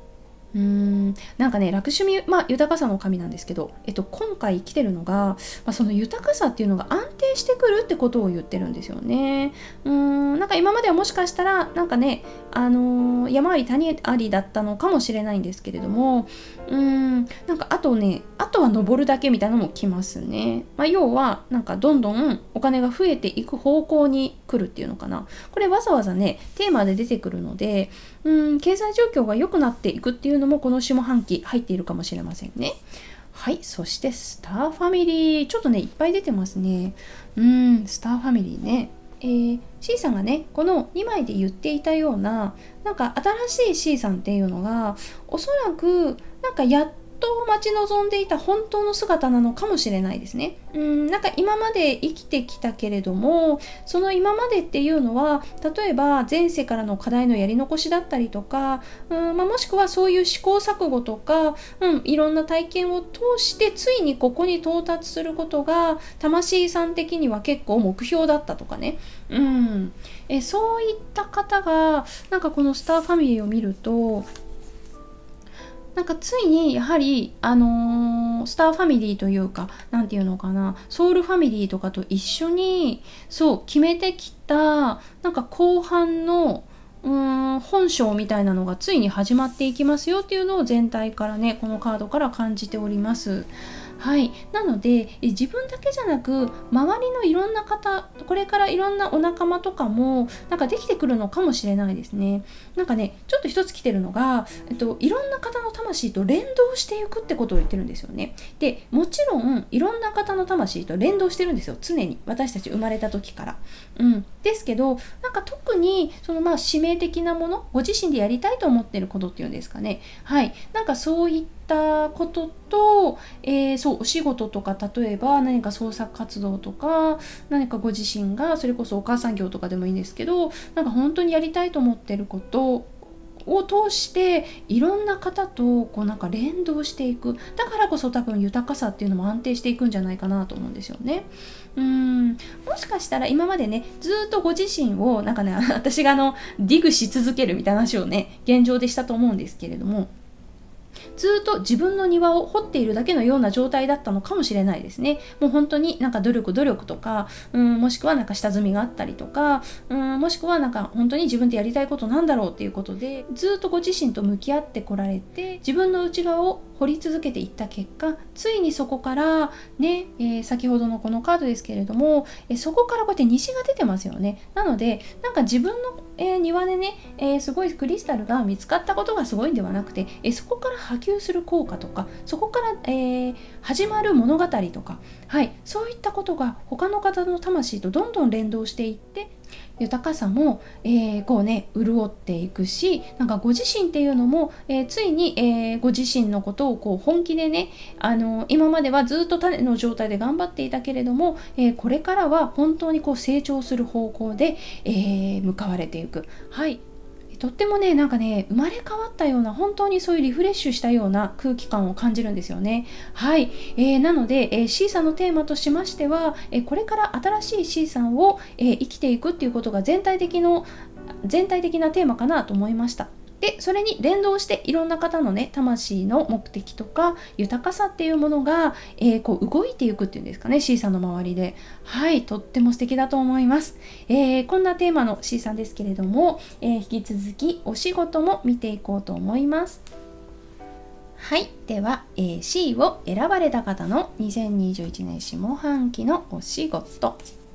なんかね、楽趣味、豊かさの神なんですけど、今回来てるのが、その豊かさっていうのが安定してくるってことを言ってるんですよね。なんか今まではもしかしたらなんかね、山あり谷ありだったのかもしれないんですけれども、なんかあとは登るだけみたいなのも来ますね。要はなんかどんどんお金が増えていく方向に来るっていうのかな。これわざわざねテーマで出てくるので、経済状況が良くなっていくっていうのもこの下半期入っているかもしれませんね。はい、そしてスターファミリー、ちょっとねいっぱい出てますね。スターファミリーね、C さんがねこの2枚で言っていたようななんか新しい C さんっていうのがおそらくなんかやっと待ち望んでいた本当の姿なのかもしれないですね。なんか今まで生きてきたけれども、その今までっていうのは例えば前世からの課題のやり残しだったりとか、もしくはそういう試行錯誤とか、いろんな体験を通してついにここに到達することが魂さん的には結構目標だったとかね、そういった方がなんかこのスターファミリーを見るとなんかついにやはり、スターファミリーというかなんていうのかな、ソウルファミリーとかと一緒にそう決めてきたなんか後半の本性みたいなのがついに始まっていきますよっていうのを全体からねこのカードから感じております。はい、なので自分だけじゃなく周りのいろんな方、これからいろんなお仲間とかもなんかできてくるのかもしれないですね。なんかねちょっと一つ来てるのが、いろんな方の魂と連動していくってことを言ってるんですよね。でもちろんいろんな方の魂と連動してるんですよ、常に私たち生まれた時から。ですけどなんか特にその使命的なもの、ご自身でやりたいと思ってることっていうんですかね、はい、なんかそういったことと、そうお仕事とか例えば何か創作活動とか何かご自身がそれこそお母さん業とかでもいいんですけど、なんか本当にやりたいと思ってることを通していろんな方とこうなんか連動していく、だからこそ多分豊かさっていうのも安定していくんじゃないかなと思うんですよね。もしかしたら今までねずっとご自身をなんかね私がディグし続けるみたいな話をね現状でしたと思うんですけれども、ずっと自分の庭を掘っているだけのような状態だったのかもしれないですね。もう本当になんか努力とか、もしくはなんか下積みがあったりとか、もしくはなんか本当に自分でやりたいことなんだろうっていうことでずっとご自身と向き合ってこられて自分の内側を掘り続けていった結果、ついにそこからね、先ほどのこのカードですけれども、そこからこうやって虹が出てますよね。なのでなんか自分の、庭でね、すごいクリスタルが見つかったことがすごいんではなくて、そこから波及する効果とかそこから、始まる物語とか、はい、そういったことが他の方の魂とどんどん連動していって豊かさも、こうね潤っていくし、なんかご自身っていうのも、ついに、ご自身のことをこう本気でね、今まではずっと種の状態で頑張っていたけれども、これからは本当にこう成長する方向で、向かわれていく。はい、とってもねなんかね生まれ変わったような、本当にそういうリフレッシュしたような空気感を感じるんですよね。はい、なので、C さんのテーマとしましては、これから新しい C さんを、生きていくっていうことが全体的なテーマかなと思いました。でそれに連動していろんな方のね魂の目的とか豊かさっていうものが、こう動いていくっていうんですかね、 C さんの周りで。はい、とっても素敵だと思います。こんなテーマの C さんですけれども、引き続きお仕事も見ていこうと思います。はい、では、C を選ばれた方の2021年下半期のお仕事。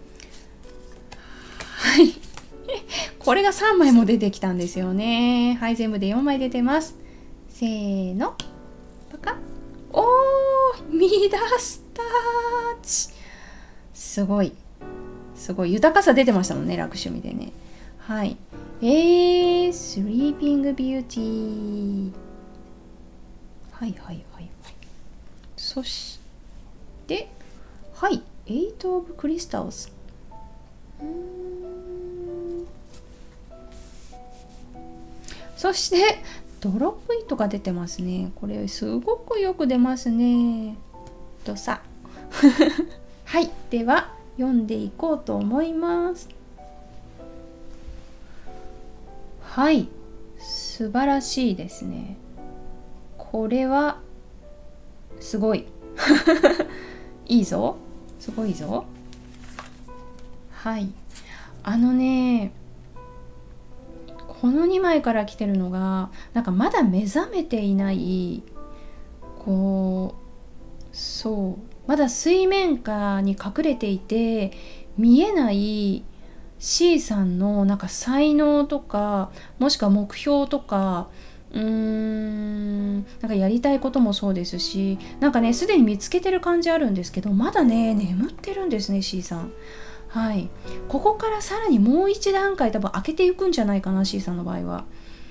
はい、これが3枚も出てきたんですよね。はい、全部で4枚出てます。せーの、パカッ。おー、ミダスターチ。すごい豊かさ出てましたもんね、楽趣味でね。はい、スリーピングビューティー。はい。そしてはい、エイトオブクリスタルズ。そしてドロップイートが出てますね。これすごくよく出ますね。とさはい、では読んでいこうと思います。はい、素晴らしいですね。 これはすごいいいぞ、すごいぞ。はい、この2枚から来てるのがなんかまだ目覚めていない、そうまだ水面下に隠れていて見えない C さんのなんか才能とか、もしくは目標とか、なんかやりたいこともそうですし、なんかねすでに見つけてる感じあるんですけど、まだね眠ってるんですね C さん。はい、ここからさらにもう一段階多分開けていくんじゃないかな C さんの場合は。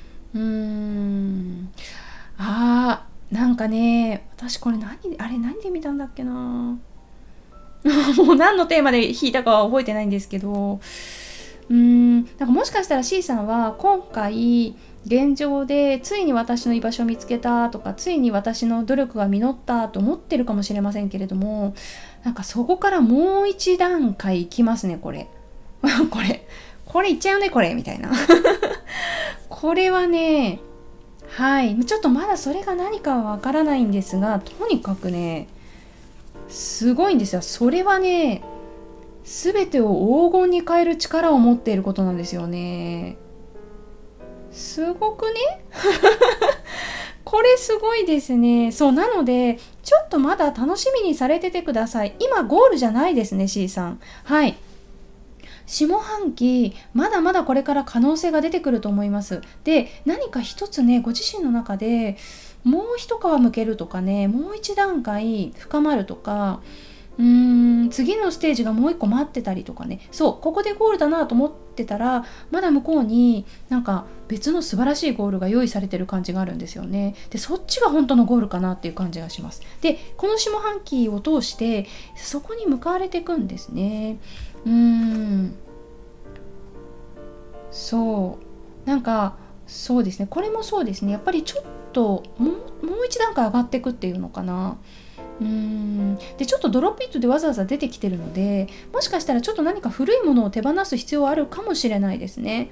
なんかね、私これ何で見たんだっけなもう何のテーマで弾いたかは覚えてないんですけど、なんかもしかしたら C さんは今回現状でついに私の居場所を見つけたとか、ついに私の努力が実ったと思ってるかもしれませんけれども、なんかそこからもう一段階いきますね、これこれいっちゃうねこれみたいなこれはね、はい、ちょっとまだそれが何かはわからないんですが、とにかくねすごいんですよ。それはね、全てを黄金に変える力を持っていることなんですよね。すごくねこれすごいですね。そうなのでちょっとまだ楽しみにされててください。今ゴールじゃないですね C さん。はい、下半期まだまだこれから可能性が出てくると思います。で、何か一つねご自身の中でもう一皮むけるとかね、もう一段階深まるとか、次のステージがもう一個待ってたりとかね、そうここでゴールだなと思ってたらまだ向こうになんか別の素晴らしいゴールが用意されてる感じがあるんですよね。でそっちが本当のゴールかなっていう感じがします。でこの下半期を通してそこに向かわれていくんですね。そうなんかそうですね、これもそうですね、やっぱりちょっともう一段階上がっていくっていうのかな。でちょっとドロップイットでわざわざ出てきてるので、もしかしたらちょっと何か古いものを手放す必要はあるかもしれないですね。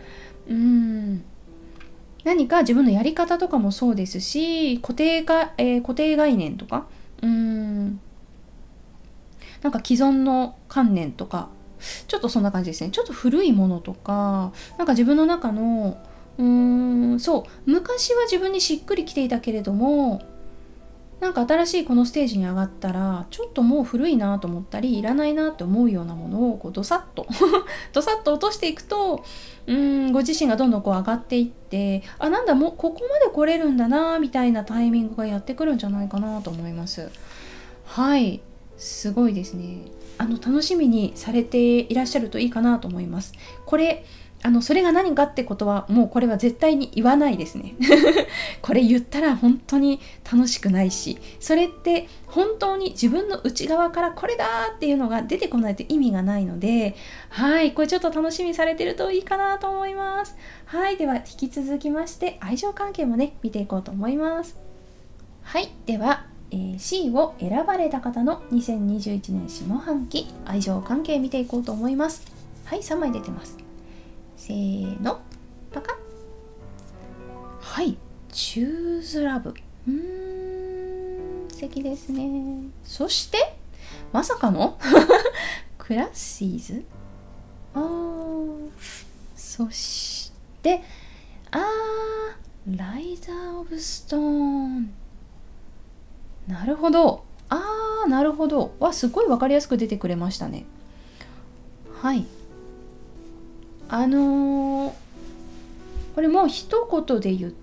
何か自分のやり方とかもそうですし、固定概念とか、なんか既存の観念とか、ちょっとそんな感じですね。ちょっと古いものとか、なんか自分の中のそう昔は自分にしっくりきていたけれども、なんか新しいこのステージに上がったらちょっともう古いなと思ったりいらないなって思うようなものをドサッとドサッと落としていくと、ご自身がどんどん上がっていって、なんだもうここまで来れるんだなみたいなタイミングがやってくるんじゃないかなと思います。はい、すごいですね。楽しみにされていらっしゃるといいかなと思います。これそれが何かってことはもうこれは絶対に言わないですねこれ言ったら本当に楽しくないし、それって本当に自分の内側からこれだっていうのが出てこないと意味がないので、はい、これちょっと楽しみされてるといいかなと思います。はい、では引き続きまして愛情関係もね見ていこうと思います。はい、ではC を選ばれた方の2021年下半期愛情関係見ていこうと思います。はい、3枚出てます。せーの、パカッ。はい、チューズラブ。素敵ですね。そしてまさかのクラッシーズ。そしてライザー・オブ・ストーン。なるほど、なるほど。すごい分かりやすく出てくれましたね。はい、これもう一言で言って、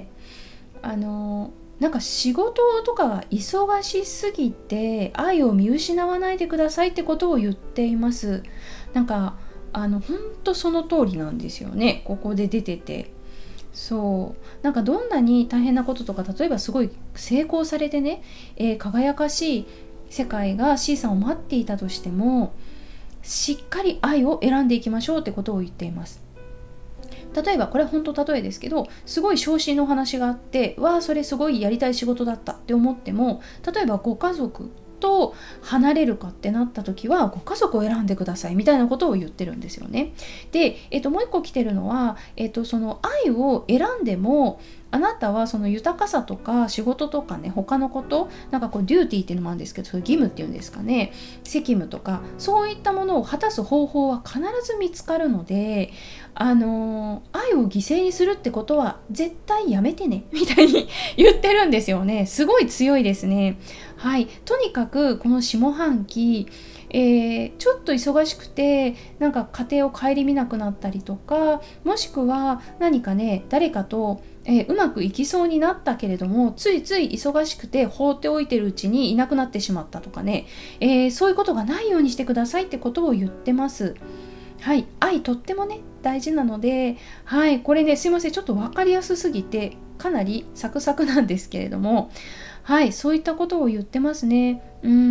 なんか仕事とかが忙しすぎて愛を見失わないでくださいってことを言っています。なんか本当その通りなんですよね。ここで出てて、そうなんかどんなに大変なこととか、例えばすごい成功されてね、輝かしい世界が C さんを待っていたとしても、しっかり愛を選んでいきましょうってことを言っています。例えばこれ本当例えですけど、すごい昇進の話があって、それすごいやりたい仕事だったって思っても、例えばご家族と離れるかってなった時はご家族を選んでくださいみたいなことを言ってるんですよね。で、もう一個来てるのは、その愛を選んでもあなたはその豊かさとか仕事とかね、他のこと、なんかこうデューティーっていうのもあるんですけど、そういう義務っていうんですかね、責務とかそういったものを果たす方法は必ず見つかるので、愛を犠牲にするってことは絶対やめてねみたいに言ってるんですよね。すごい強いですね。はい、とにかくこの下半期、ちょっと忙しくてなんか家庭を顧みなくなったりとか、もしくは何かね誰かと、うまくいきそうになったけれども、ついつい忙しくて放っておいてるうちにいなくなってしまったとかね、そういうことがないようにしてくださいってことを言ってます。はい、愛とってもね大事なので、はい、これねすいません、ちょっと分かりやすすぎてかなりサクサクなんですけれども、はい、そういったことを言ってますね。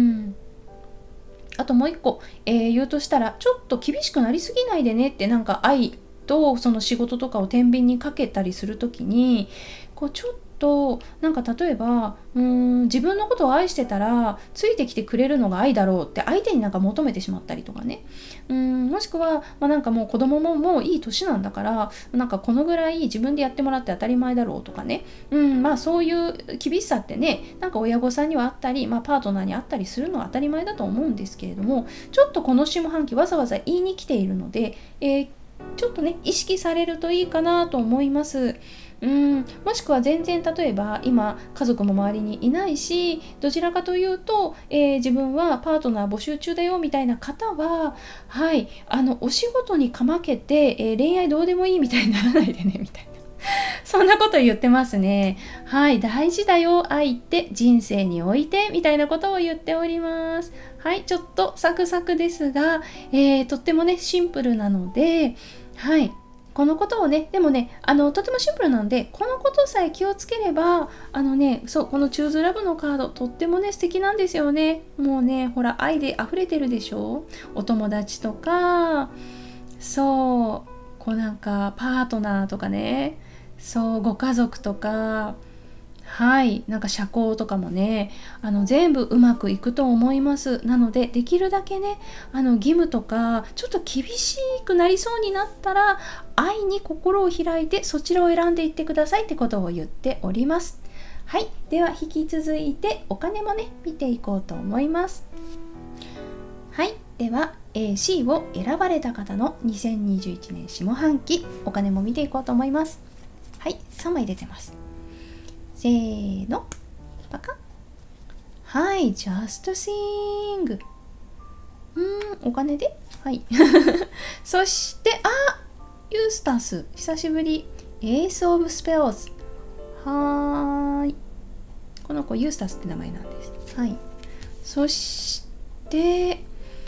あともう一個、言うとしたら、ちょっと厳しくなりすぎないでねって、なんか愛とその仕事とかを天秤にかけたりするときに、こうちょっとなんか例えば自分のことを愛してたらついてきてくれるのが愛だろうって相手になんか求めてしまったりとかね、もしくは、なんかもう子供ももういい年なんだから、なんかこのぐらい自分でやってもらって当たり前だろうとかね、そういう厳しさってね、なんか親御さんにはあったり、パートナーにあったりするのは当たり前だと思うんですけれども、ちょっとこの下半期わざわざ言いに来ているので、ちょっとね意識されるといいかなと思います。もしくは全然例えば今家族も周りにいないし、どちらかというと、自分はパートナー募集中だよみたいな方は、はい、お仕事にかまけて、恋愛どうでもいいみたいにならないでねみたいなそんなこと言ってますね。はい、大事だよ愛って人生においてみたいなことを言っております。はい、ちょっとサクサクですが、とってもねシンプルなので、はい、このことをね、でもね、とてもシンプルなので、このことさえ気をつければ、そう、このチューズラブのカード、とってもね、素敵なんですよね。もうね、ほら、愛で溢れてるでしょ。お友達とか、そう、こうなんか、パートナーとかね、そう、ご家族とか、はい、なんか社交とかもね、全部うまくいくと思います。なのでできるだけね、義務とかちょっと厳しくなりそうになったら、愛に心を開いてそちらを選んでいってくださいってことを言っております。はい、では引き続いてお金もね見ていこうと思います。はい、では、C を選ばれた方の2021年下半期お金も見ていこうと思います。はい、3枚出てます。せーの、パカッ。はい、just sing。お金で、はい。そして、ユースタス、久しぶり。Ace of Spells。はーい。この子、ユースタスって名前なんです。はい。そして、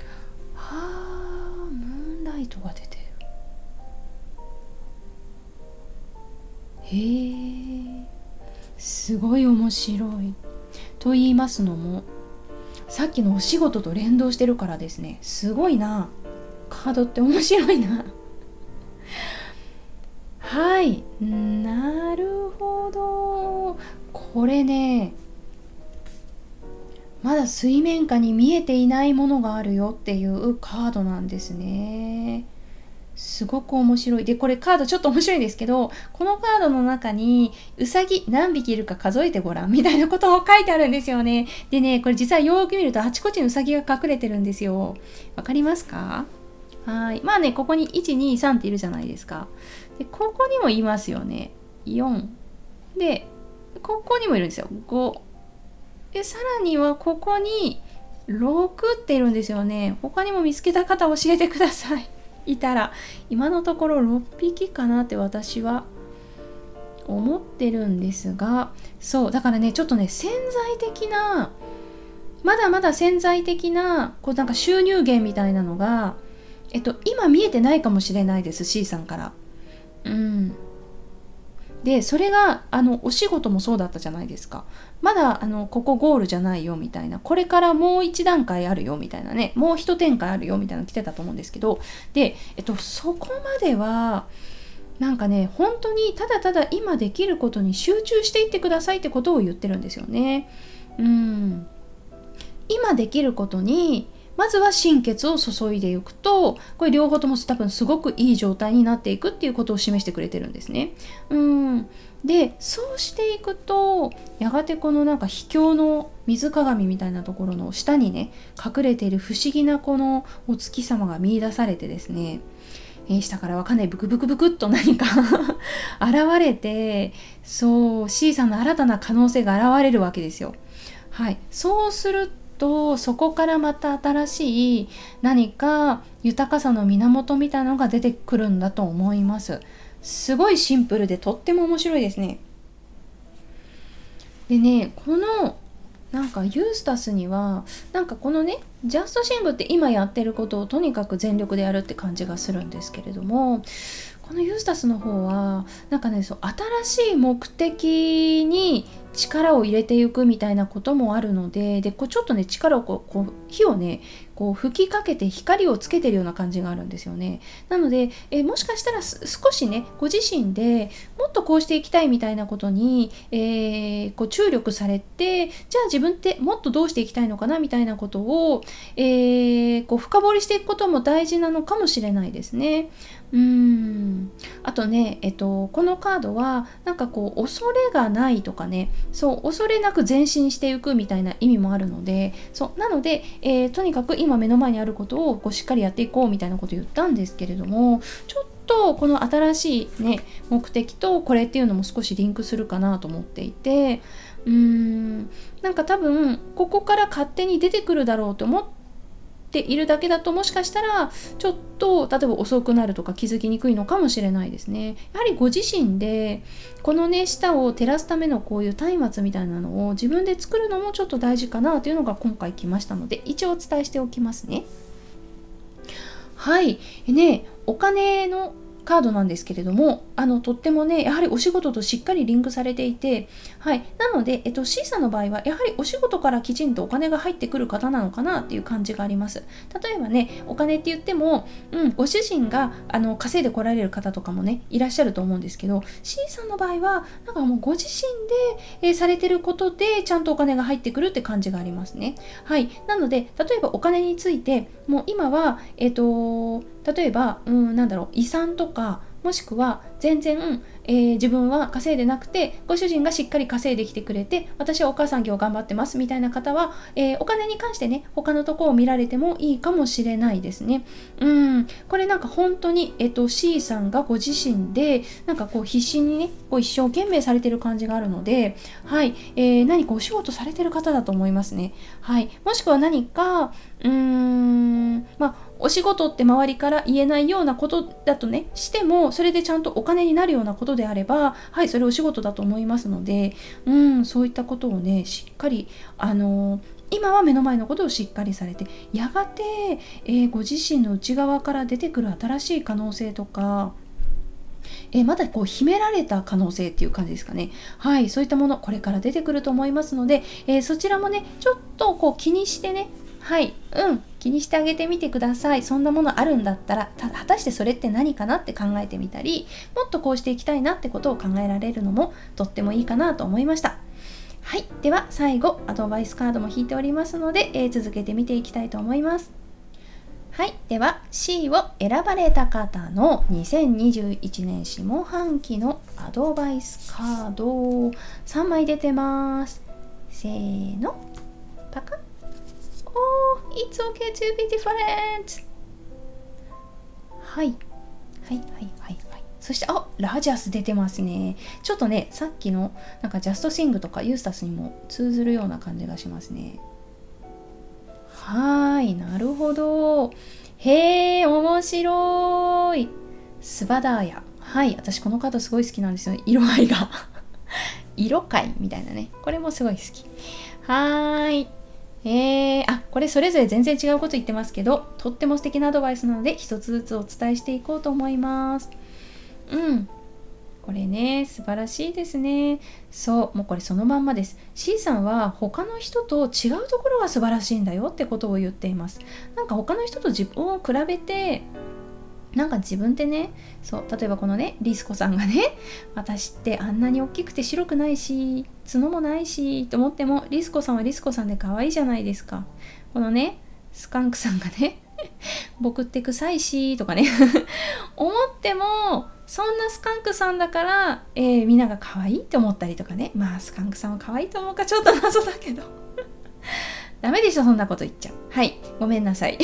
ムーンライトが出てる。へー。すごい面白い。と言いますのも、さっきのお仕事と連動してるからですね。すごいな。カードって面白いな。はい、なるほど。これね、まだ水面下に見えていないものがあるよっていうカードなんですね。すごく面白い。で、これカードちょっと面白いんですけど、このカードの中にウサギ何匹いるか数えてごらんみたいなことを書いてあるんですよね。でね、これ実はよーく見るとあちこちにウサギが隠れてるんですよ。わかりますか？はい。ここに1、2、3っているじゃないですか。で、ここにもいますよね。4。で、ここにもいるんですよ。5。で、さらにはここに6っているんですよね。他にも見つけた方教えてください。いたら、今のところ6匹かなって私は思ってるんですが、そうだからね、ちょっとね潜在的な、まだまだ潜在的なこうなんか収入源みたいなのが、今見えてないかもしれないです。 C さんから。でそれがお仕事もそうだったじゃないですか。まだここゴールじゃないよみたいな、これからもう一段階あるよみたいなね、もう一展開あるよみたいなの来てたと思うんですけど、で、そこまではなんかね、本当にただただ今できることに集中していってくださいってことを言ってるんですよね。今できることにまずは心血を注いでいくと、これ両方とも多分すごくいい状態になっていくっていうことを示してくれてるんですね。でそうしていくと、やがてこのなんか秘境の水鏡みたいなところの下にね隠れている不思議なこのお月様が見出されてですね、下からはかなりブクブクブクっと何か現れて、そう C さんの新たな可能性が現れるわけですよ。はい、そうするとそこからまた新しい何か豊かさの源みたいなのが出てくるんだと思います。すごいシンプルでとっても面白いですね。でね、このなんかユースタスにはなんかこのねジャストシングって今やってることをとにかく全力でやるって感じがするんですけれども、このユースタスの方はなんかね、そう新しい目的に力を入れていくみたいなこともあるので、こうちょっとね力をこう火をねこう吹きかけて光をつけてるような感じがあるんですよね。なので、もしかしたら少しねご自身でもっとこうしていきたいみたいなことに、こう注力されて、じゃあ自分ってもっとどうしていきたいのかなみたいなことを、こう深掘りしていくことも大事なのかもしれないですね。あとね、このカードはなんかこう恐れがないとかね、そう恐れなく前進していくみたいな意味もあるので、そうなので、とにかく今目の前にあることをこうしっかりやっていこうみたいなことを言ったんですけれども、ちょっとこの新しいね目的とこれっていうのも少しリンクするかなと思っていて、なんか多分ここから勝手に出てくるだろうと思っているだけだと、もしかしたらちょっと例えば遅くなるとか気づきにくいのかもしれないですね。やはりご自身でこのね舌を照らすためのこういう松明みたいなのを自分で作るのもちょっと大事かなというのが今回来ましたので、一応お伝えしておきますね。はい、お金のカードなんですけれども、とってもねやはりお仕事としっかりリンクされていて、はい、なので、C さんの場合はやはりお仕事からきちんとお金が入ってくる方なのかなっていう感じがあります。例えばねお金って言っても、ご主人が稼いでこられる方とかもねいらっしゃると思うんですけど、 C さんの場合はなんかもうご自身で、されてることでちゃんとお金が入ってくるって感じがありますね。はい、なので例えばお金についてもう今は例えば、遺産とか、もしくは全然、自分は稼いでなくてご主人がしっかり稼いできてくれて、私はお母さん業頑張ってますみたいな方は、お金に関してね他のところを見られてもいいかもしれないですね。これなんか本当に、C さんがご自身でなんかこう必死にねこう一生懸命されてる感じがあるので、はい、何かお仕事されてる方だと思いますね。はい、もしくは何かお仕事って周りから言えないようなことだとねしても、それでちゃんとお金になるようなことであれば、はい、それお仕事だと思いますので、そういったことをねしっかり今は目の前のことをしっかりされて、やがて、ご自身の内側から出てくる新しい可能性とか、まだこう秘められた可能性っていう感じですかね。はい、そういったものこれから出てくると思いますので、そちらもねちょっとこう気にしてね、はい、気にしてあげてみてください。そんなものあるんだったら果たしてそれって何かなって考えてみたり、もっとこうしていきたいなってことを考えられるのもとってもいいかなと思いました。はい、では最後アドバイスカードも引いておりますので、続けて見ていきたいと思います。はい、では C を選ばれた方の2021年下半期のアドバイスカード3枚出てます。せーの、パカッ。Oh, it's okay to be different. はい。そして、ラジャス出てますね。ちょっとね、さっきのなんかジャストシングとかユースタスにも通ずるような感じがしますね。はい、なるほど。へえ、面白い。スバダーヤ。はい、私このカードすごい好きなんですよ。色合いが。色界みたいなね。これもすごい好き。はーい。これそれぞれ全然違うこと言ってますけど、とっても素敵なアドバイスなので一つずつお伝えしていこうと思います。これね素晴らしいですね。そう、もうこれそのまんまです。 C さんは他の人と違うところが素晴らしいんだよってことを言っています。なんか他の人と自分を比べて、なんか自分ってね、そう例えばこのねリスコさんがね、私ってあんなに大きくて白くないし角もないしと思っても、リスコさんはリスコさんで可愛いじゃないですか。このねスカンクさんがね僕って臭いしとかね思っても、そんなスカンクさんだから、みんなが可愛いって思ったりとかね。まあスカンクさんは可愛いと思うかちょっと謎だけどダメでしょ、そんなこと言っちゃう。はい、ごめんなさい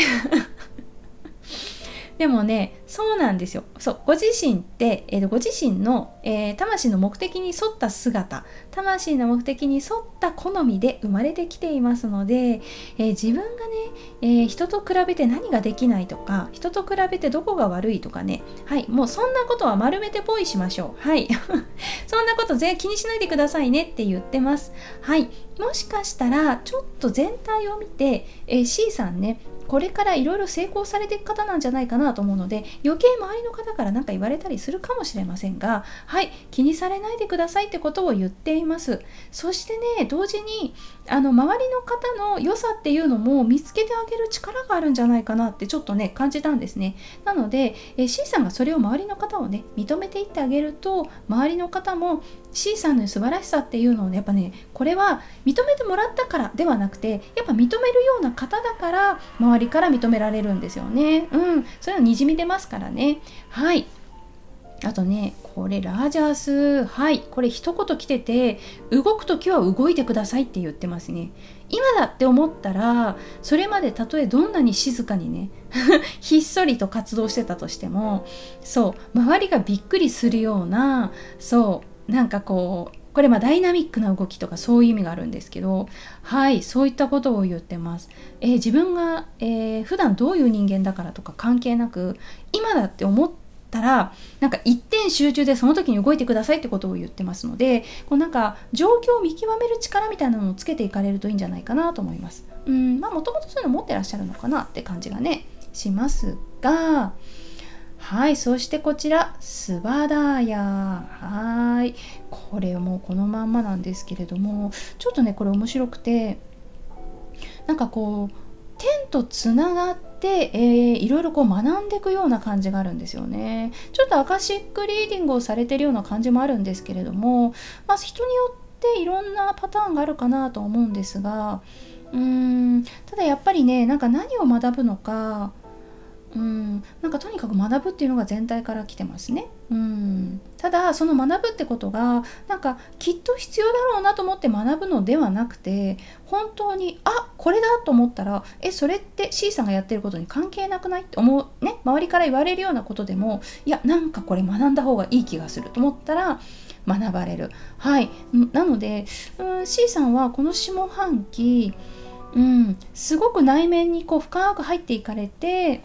でもね、そうなんですよ。そう、ご自身って、ご自身の、魂の目的に沿った姿、魂の目的に沿った好みで生まれてきていますので、自分がね、人と比べて何ができないとか、人と比べてどこが悪いとかね、はい、もうそんなことは丸めてポイしましょう。はいそんなこと全然気にしないでくださいねって言ってます。はい、もしかしたらちょっと全体を見て、C さんね、これからいろいろ成功されていく方なんじゃないかなと思うので、余計周りの方から何か言われたりするかもしれませんが、はい、気にされないでくださいってことを言っています。そしてね、同時に周りの方の良さっていうのも見つけてあげる力があるんじゃないかなってちょっとね感じたんですね。なので、C さんがそれを周りの方をね認めていってあげると、周りの方も C さんの素晴らしさっていうのをね、やっぱね、これは認めてもらったからではなくて、やっぱ認めるような方だから周りから認められるんですよね。それはにじみ出ますからね。はい。あとね、これラージャース、はい、これ一言来てて、動くときは動いてくださいって言ってますね。今だって思ったら、それまでたとえどんなに静かにねひっそりと活動してたとしても、そう周りがびっくりするような、そうなんかこれダイナミックな動きとかそういう意味があるんですけど、はい、そういったことを言ってます。自分が、普段どういう人間だからとか関係なく、今だって思ったらなんか一点集中でその時に動いてくださいってことを言ってますので、なんか状況を見極める力みたいなのをつけていかれるといいんじゃないかなと思います。もともとそういうの持ってらっしゃるのかなって感じがねしますが、はい、そしてこちらスバダーヤ、はい、これもうこのまんまなんですけれども、ちょっとねこれ面白くて、なんか天とつながって、いろいろ学んでいくような感じがあるんですよね。ちょっとアカシックリーディングをされているような感じもあるんですけれども、人によっていろんなパターンがあるかなと思うんですが、ただやっぱりね、なんか何を学ぶのか、なんかとにかく学ぶっていうのが全体から来てますね。ただその学ぶってことがなんかきっと必要だろうなと思って学ぶのではなくて、本当にこれだと思ったらそれって C さんがやってることに関係なくないって思うね、周りから言われるようなことでも、いやなんかこれ学んだ方がいい気がすると思ったら学ばれる。はい、なのでC さんはこの下半期すごく内面に深く入っていかれて、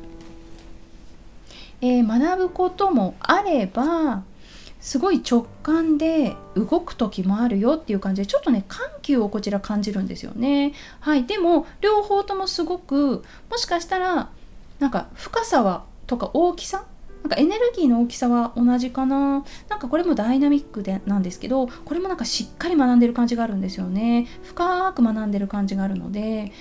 学ぶこともあればすごい直感で動く時もあるよっていう感じで、ちょっとね緩急をこちら感じるんですよね。はい、でも両方ともすごく、もしかしたらなんか深さはとか大きさ、なんかエネルギーの大きさは同じかな。なんかこれもダイナミックでなんですけど、これもなんかしっかり学んでる感じがあるんですよね。深く学んでる感じがあるので、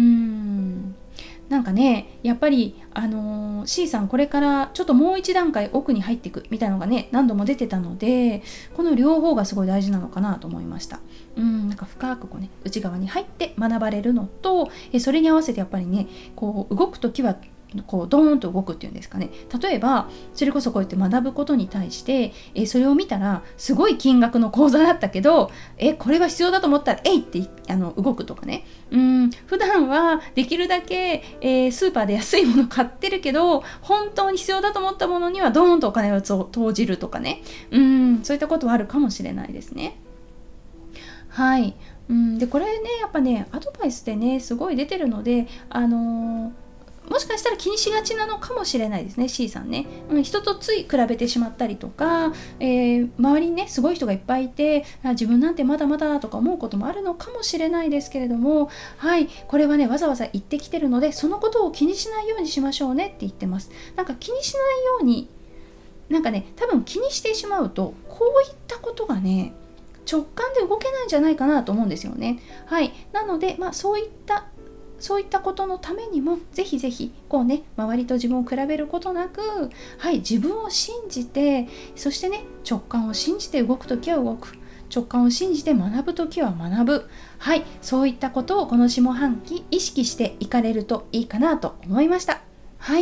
なんかね、やっぱりC さんこれからちょっともう一段階奥に入っていくみたいなのがね何度も出てたので、この両方がすごい大事なのかなと思いました。なんか深く内側に入って学ばれるのと、それに合わせてやっぱりね動くときはドーンと動くっていうんですかね。例えばそれこそこうやって学ぶことに対して、それを見たらすごい金額の講座だったけど、これが必要だと思ったらって動くとかね。普段はできるだけ、スーパーで安いもの買ってるけど、本当に必要だと思ったものにはドーンとお金を投じるとかね。そういったことはあるかもしれないですね。はい。でこれねやっぱねアドバイスでねすごい出てるので、もしかしたら気にしがちなのかもしれないですね、 C さんね。人とつい比べてしまったりとか、周りにねすごい人がいっぱいいて、自分なんてまだまだとか思うこともあるのかもしれないですけれども、はい、これはねわざわざ言ってきてるので、そのことを気にしないようにしましょうねって言ってます。なんか気にしないように、なんかね多分気にしてしまうとこういったことがね直感で動けないんじゃないかなと思うんですよね。はい、なのでそういったことのためにもぜひぜひ周りと自分を比べることなく、はい、自分を信じて、そしてね直感を信じて動くときは動く。 直感を信じて学ぶときは学ぶ、はい、そういったことをこの下半期意識していかれるといいかなと思いました。はい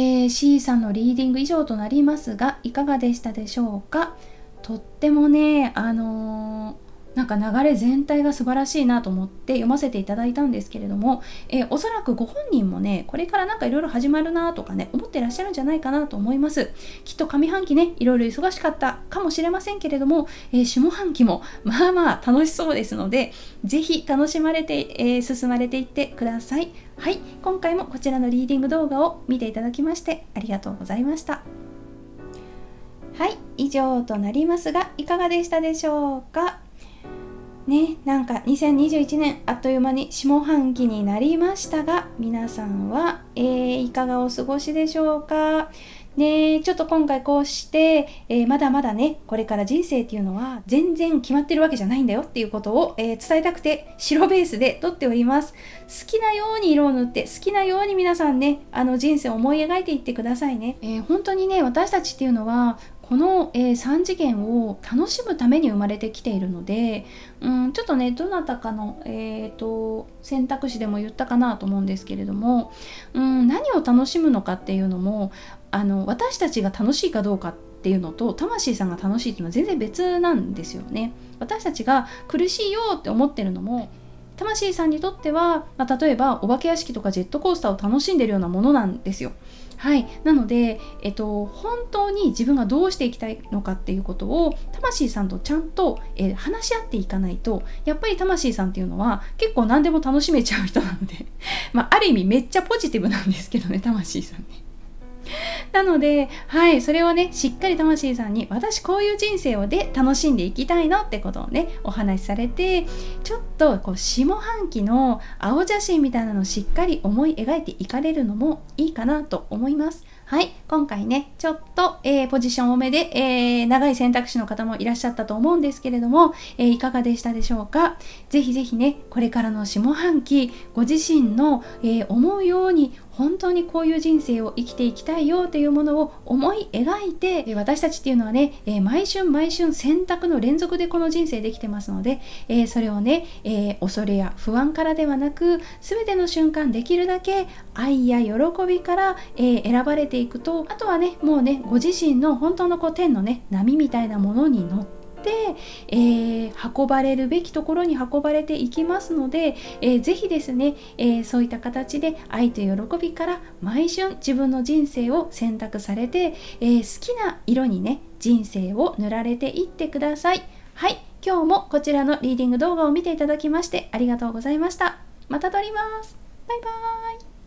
、C さんのリーディング以上となりますが、いかがでしたでしょうか。とってもね、なんか流れ全体が素晴らしいなと思って読ませていただいたんですけれども、おそらくご本人もね、これからなんかいろいろ始まるなとかね、思ってらっしゃるんじゃないかなと思います。きっと上半期ね、いろいろ忙しかったかもしれませんけれども、下半期もまあまあ楽しそうですので、ぜひ楽しまれて、進まれていってください。はい、今回もこちらのリーディング動画を見ていただきましてありがとうございました。はい、以上となりますが、いかがでしたでしょうか。ね、なんか2021年あっという間に下半期になりましたが、皆さんは、いかがお過ごしでしょうか。ね、ちょっと今回こうして、まだまだね、これから人生っていうのは全然決まってるわけじゃないんだよっていうことを、伝えたくて白ベースで撮っております。好きなように色を塗って好きなように皆さんね、人生を思い描いていってくださいね。本当にね、私たちっていうのはこの、3次元を楽しむために生まれてきているので、ちょっとね、どなたかの、選択肢でも言ったかなと思うんですけれども、何を楽しむのかっていうのも私たちが楽しいかどうかっていうのと魂さんが楽しいっていうのは全然別なんですよね。私たちが苦しいよって思ってるのも魂さんにとっては、例えばお化け屋敷とかジェットコースターを楽しんでるようなものなんですよ。はい、なので、本当に自分がどうしていきたいのかっていうことを魂さんとちゃんと、話し合っていかないと、やっぱり魂さんっていうのは結構何でも楽しめちゃう人なのである意味めっちゃポジティブなんですけどね、魂さんね。なので、はい、それをね、しっかり魂さんに私こういう人生をで楽しんでいきたいのってことをね、お話しされて、ちょっとこう下半期の青写真みたいなのをしっかり思い描いていかれるのもいいかなと思います。はい、今回ね、ちょっと、ポジション多めで、長い選択肢の方もいらっしゃったと思うんですけれども、いかがでしたでしょうか。ぜひぜひね、これからの下半期、ご自身の、思うように本当にこういう人生を生きていきたいよというものを思い描いて、私たちっていうのはね、毎春毎春選択の連続でこの人生できてますので、それをね、恐れや不安からではなく、全ての瞬間できるだけ愛や喜びから、選ばれていくと、あとはね、もうね、ご自身の本当のこう天のね、波みたいなものに乗って運ばれるべきところに運ばれていきますので、ぜひですね、そういった形で愛と喜びから毎春自分の人生を選択されて、好きな色にね、人生を塗られていってください。はい、今日もこちらのリーディング動画を見ていただきましてありがとうございました。また撮ります。バイバーイ。